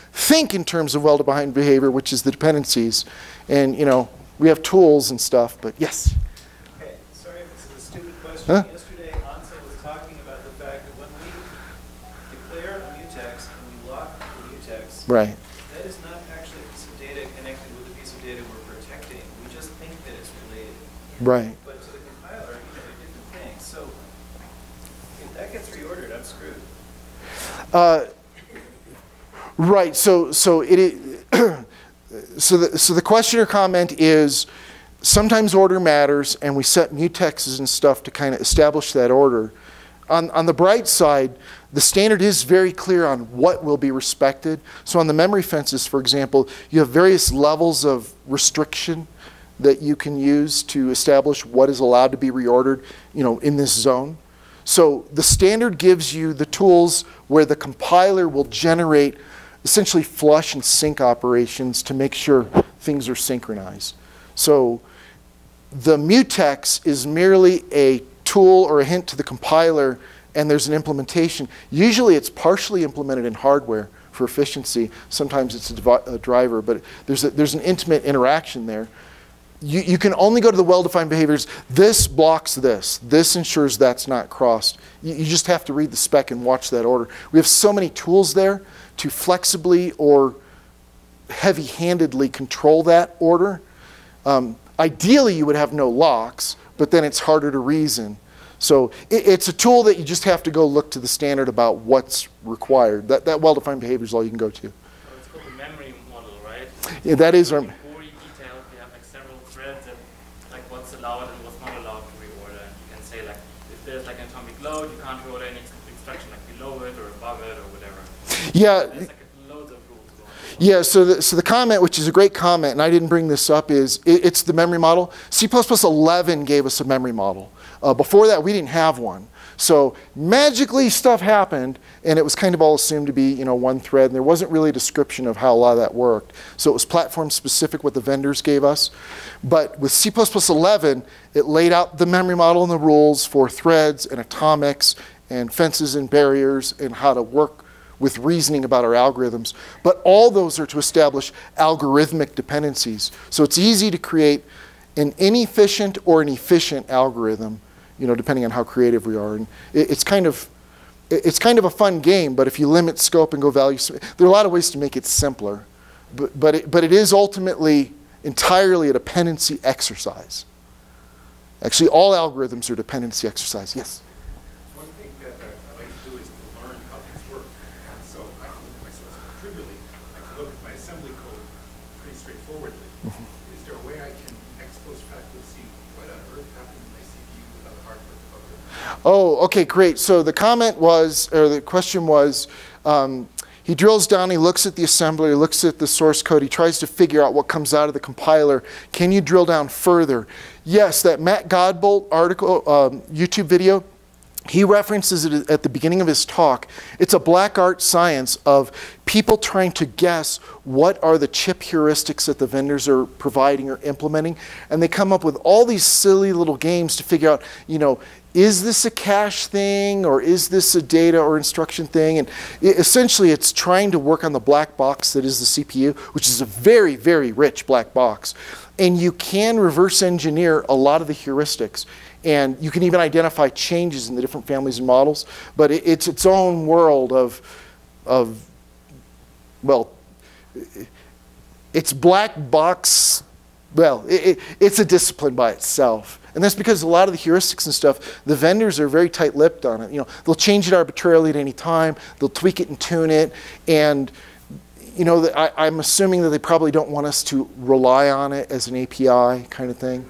think in terms of well-defined behavior, which is the dependencies. And, you know, we have tools and stuff, but yes? Okay, sorry if this is a stupid question. Huh? Yesterday, Ansel was talking about the fact that when we declare a mutex and we lock the mutex, Right. that is not actually a piece of data connected with a piece of data we're protecting. We just think that it's related. Right. But to the compiler, you know, they're different things. So if that gets reordered, I'm screwed. Uh, right. So, so it is, so the so the question or comment is, sometimes order matters, and we set mutexes and stuff to kind of establish that order. On on the bright side, the standard is very clear on what will be respected. So on the memory fences, for example, you have various levels of restriction that you can use to establish what is allowed to be reordered, you know, in this zone. So the standard gives you the tools where the compiler will generate essentially flush and sync operations to make sure things are synchronized. So the mutex is merely a tool or a hint to the compiler, and there's an implementation. Usually it's partially implemented in hardware for efficiency. Sometimes it's a, a driver, but there's, a, there's an intimate interaction there. You, you can only go to the well-defined behaviors. This blocks this. This ensures that's not crossed. You, you just have to read the spec and watch that order. We have so many tools there to flexibly or heavy-handedly control that order. Um, ideally, you would have no locks, but then it's harder to reason. So it, it's a tool that you just have to go look to the standard about what's required. That, that well-defined behavior is all you can go to. So it's called the memory model, right? Yeah, that is our... Allowed and what's not allowed to reorder. And you can say, like, if there's like an atomic load, you can't reorder any instruction like below it or above it or whatever. Yeah. There's like loads of rules going on. Yeah, so the, so the comment, which is a great comment, and I didn't bring this up, is it, it's the memory model. C plus plus eleven gave us a memory model. Uh, before that, we didn't have one. So magically stuff happened, and it was kind of all assumed to be, you know, one thread, and there wasn't really a description of how a lot of that worked. So it was platform specific what the vendors gave us. But with C plus plus eleven, it laid out the memory model and the rules for threads and atomics and fences and barriers and how to work with reasoning about our algorithms. But all those are to establish algorithmic dependencies. So it's easy to create an inefficient or an efficient algorithm, you know, depending on how creative we are. And it, it's kind of, it's kind of a fun game, but if you limit scope and go value, there are a lot of ways to make it simpler. But, but, it, but it is ultimately entirely a dependency exercise. Actually, all algorithms are dependency exercise. Yes? One thing that uh, I like to do is to learn how things work. And so I can look at my source code trivially. I can look at my assembly code pretty straightforwardly. Mm-hmm. Is there a way I can ex post facto see what on earth happened in my C P U without a hardware debugger? Oh, okay, great. So the comment was, or the question was, um, he drills down, he looks at the assembler, he looks at the source code, he tries to figure out what comes out of the compiler. Can you drill down further? Yes, that Matt Godbolt article, um, YouTube video, he references it at the beginning of his talk. It's a black art science of people trying to guess what are the chip heuristics that the vendors are providing or implementing. And they come up with all these silly little games to figure out, you know, is this a cache thing or is this a data or instruction thing? And it, essentially it's trying to work on the black box that is the C P U, which is a very, very rich black box. And you can reverse engineer a lot of the heuristics. And you can even identify changes in the different families and models. But it, it's its own world of, of, well, it's black box, well, it, it, it's a discipline by itself. And that's because a lot of the heuristics and stuff, the vendors are very tight-lipped on it. You know, they'll change it arbitrarily at any time. They'll tweak it and tune it. And, you know, I, I'm assuming that they probably don't want us to rely on it as an A P I kind of thing.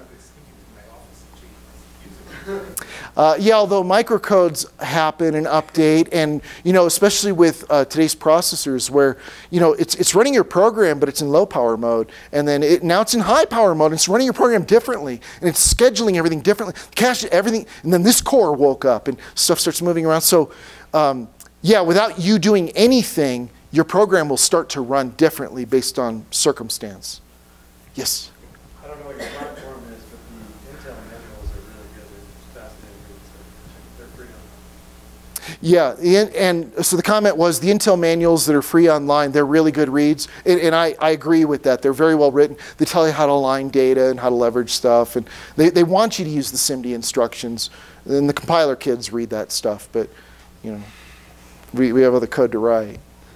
Uh, yeah, although microcodes happen and update, and you know, especially with uh, today's processors, where you know it's it's running your program, but it's in low power mode, and then it, now it's in high power mode, and it's running your program differently, and it's scheduling everything differently, cache everything, and then this core woke up, and stuff starts moving around. So, um, yeah, without you doing anything, your program will start to run differently based on circumstance. Yes. I don't know what your platform is, but the Intel manuals are really good. They're fascinating. They're free on Yeah, and, and so the comment was the Intel manuals that are free online, they're really good reads, and, and I, I agree with that. They're very well written. They tell you how to align data and how to leverage stuff, and they, they want you to use the SIMD instructions. And the compiler kids read that stuff, but you know, we, we have other code to write.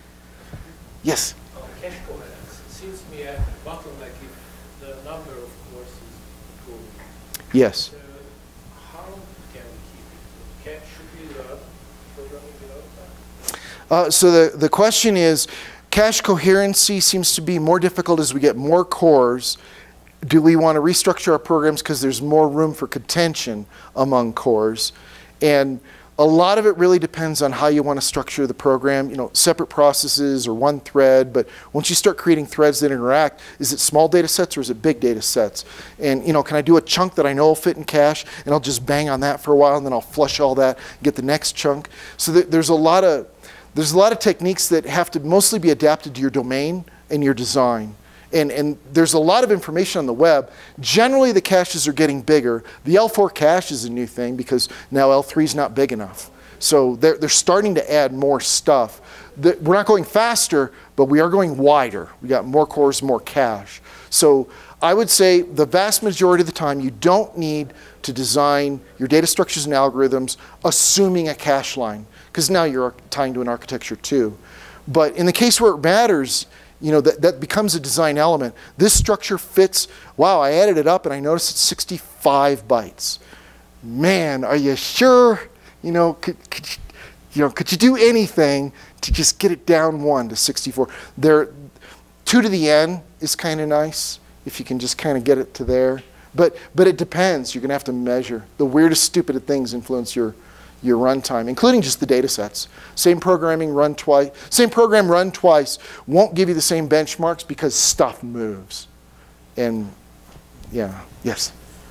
Yes? Oh, cache coherence. It seems to me a bottleneck if the number of cores is improving. Yes. So how can we keep it? Cache should be the programming developer? Uh, so the, the question is, cache coherency seems to be more difficult as we get more cores. Do we want to restructure our programs because there's more room for contention among cores? And a lot of it really depends on how you want to structure the program, you know, separate processes or one thread. But once you start creating threads that interact, is it small data sets or is it big data sets? And, you know, can I do a chunk that I know will fit in cache and I'll just bang on that for a while and then I'll flush all that and get the next chunk? So th there's a lot of, there's a lot of techniques that have to mostly be adapted to your domain and your design. And, and there's a lot of information on the web. Generally, the caches are getting bigger. The L four cache is a new thing because now L three is not big enough. So they're, they're starting to add more stuff. The, we're not going faster, but we are going wider. We got more cores, more cache. So I would say the vast majority of the time, you don't need to design your data structures and algorithms assuming a cache line, because now you're tying to an architecture too. But in the case where it matters, you know, that, that becomes a design element. This structure fits, wow, I added it up and I noticed it's sixty-five bytes. Man, are you sure? You know, could, could, you know, could you do anything to just get it down one to sixty-four? There, two to the n is kind of nice if you can just kind of get it to there. But, but it depends. You're going to have to measure. The weirdest, stupid things influence your your runtime, including just the data sets. Same programming run twice, same program run twice won't give you the same benchmarks because stuff moves. And yeah, yes?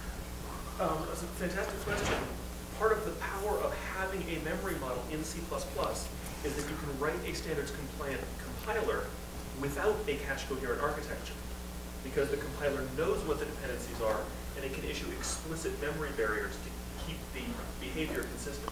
Um, that's a fantastic question. Part of the power of having a memory model in C plus plus is that you can write a standards compliant compiler without a cache coherent architecture, because the compiler knows what the dependencies are and it can issue explicit memory barriers to keep the behavior consistent.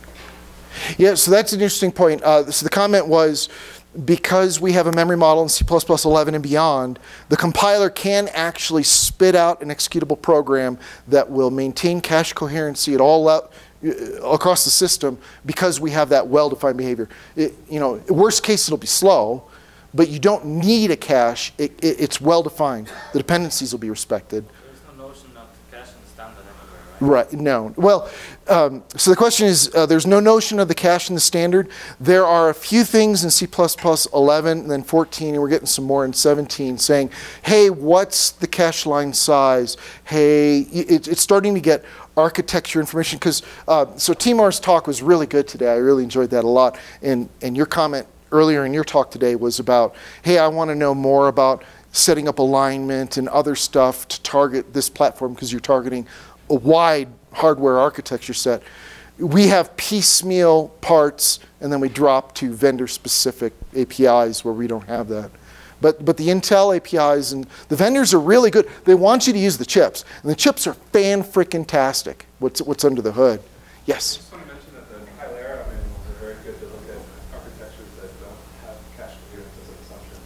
Yeah, so that's an interesting point. Uh, so the comment was, because we have a memory model in C plus plus eleven and beyond, the compiler can actually spit out an executable program that will maintain cache coherency at all out, uh, across the system because we have that well-defined behavior. It, you know, worst case, it'll be slow, but you don't need a cache. It, it, it's well-defined. The dependencies will be respected. There's no notion of cache in the standard anywhere, right? Right, no. Well, um, so the question is, uh, there's no notion of the cache in the standard. There are a few things in C plus plus eleven and then fourteen, and we're getting some more in seventeen, saying, hey, what's the cache line size? Hey, it, it's starting to get architecture information, because, uh, so Timur's talk was really good today. I really enjoyed that a lot. And, and your comment earlier in your talk today was about, hey, I want to know more about setting up alignment and other stuff to target this platform because you're targeting a wide hardware architecture set. We have piecemeal parts and then we drop to vendor-specific A P Is where we don't have that. But, but the Intel A P Is and the vendors are really good. They want you to use the chips. And the chips are fan-frickin-tastic, what's, what's under the hood. Yes? I just want to mention that the Hilera manuals are very good to look at architectures that don't have cache coherence as an assumption.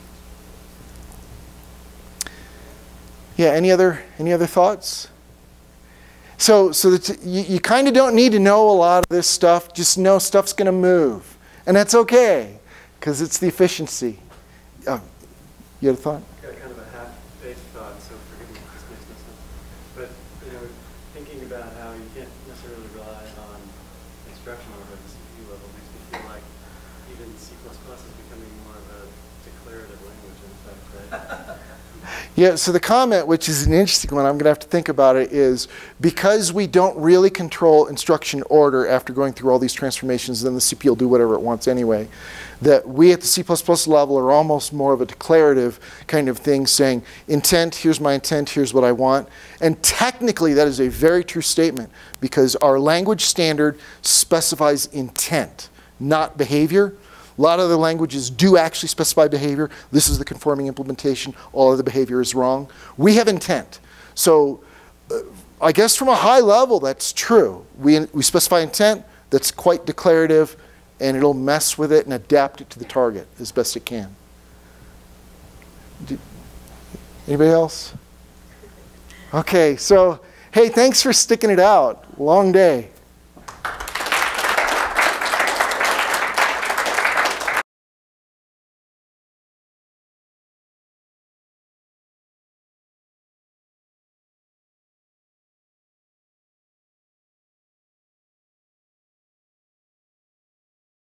Yeah, any other, any other thoughts? So, so that you, you kind of don't need to know a lot of this stuff. Just know stuff's going to move. And that's okay, because it's the efficiency. Oh, you had a thought? Got kind of a half-baked thought, so forgive me if this makes no sense. But, you know, thinking about how you can't necessarily rely on instruction over at the C P U level makes me feel like even C plus plus is becoming more of a declarative language, in fact, right? Yeah, so the comment, which is an interesting one, I'm going to have to think about it, is because we don't really control instruction order after going through all these transformations, then the C P U will do whatever it wants anyway, that we at the C plus plus level are almost more of a declarative kind of thing, saying, intent, here's my intent, here's what I want. And technically, that is a very true statement, because our language standard specifies intent, not behavior. A lot of other languages do actually specify behavior. This is the conforming implementation. All of the behavior is wrong. We have intent. So uh, I guess from a high level, that's true. We, we specify intent that's quite declarative, and it'll mess with it and adapt it to the target as best it can. Do, anybody else? Okay, so hey, thanks for sticking it out. Long day.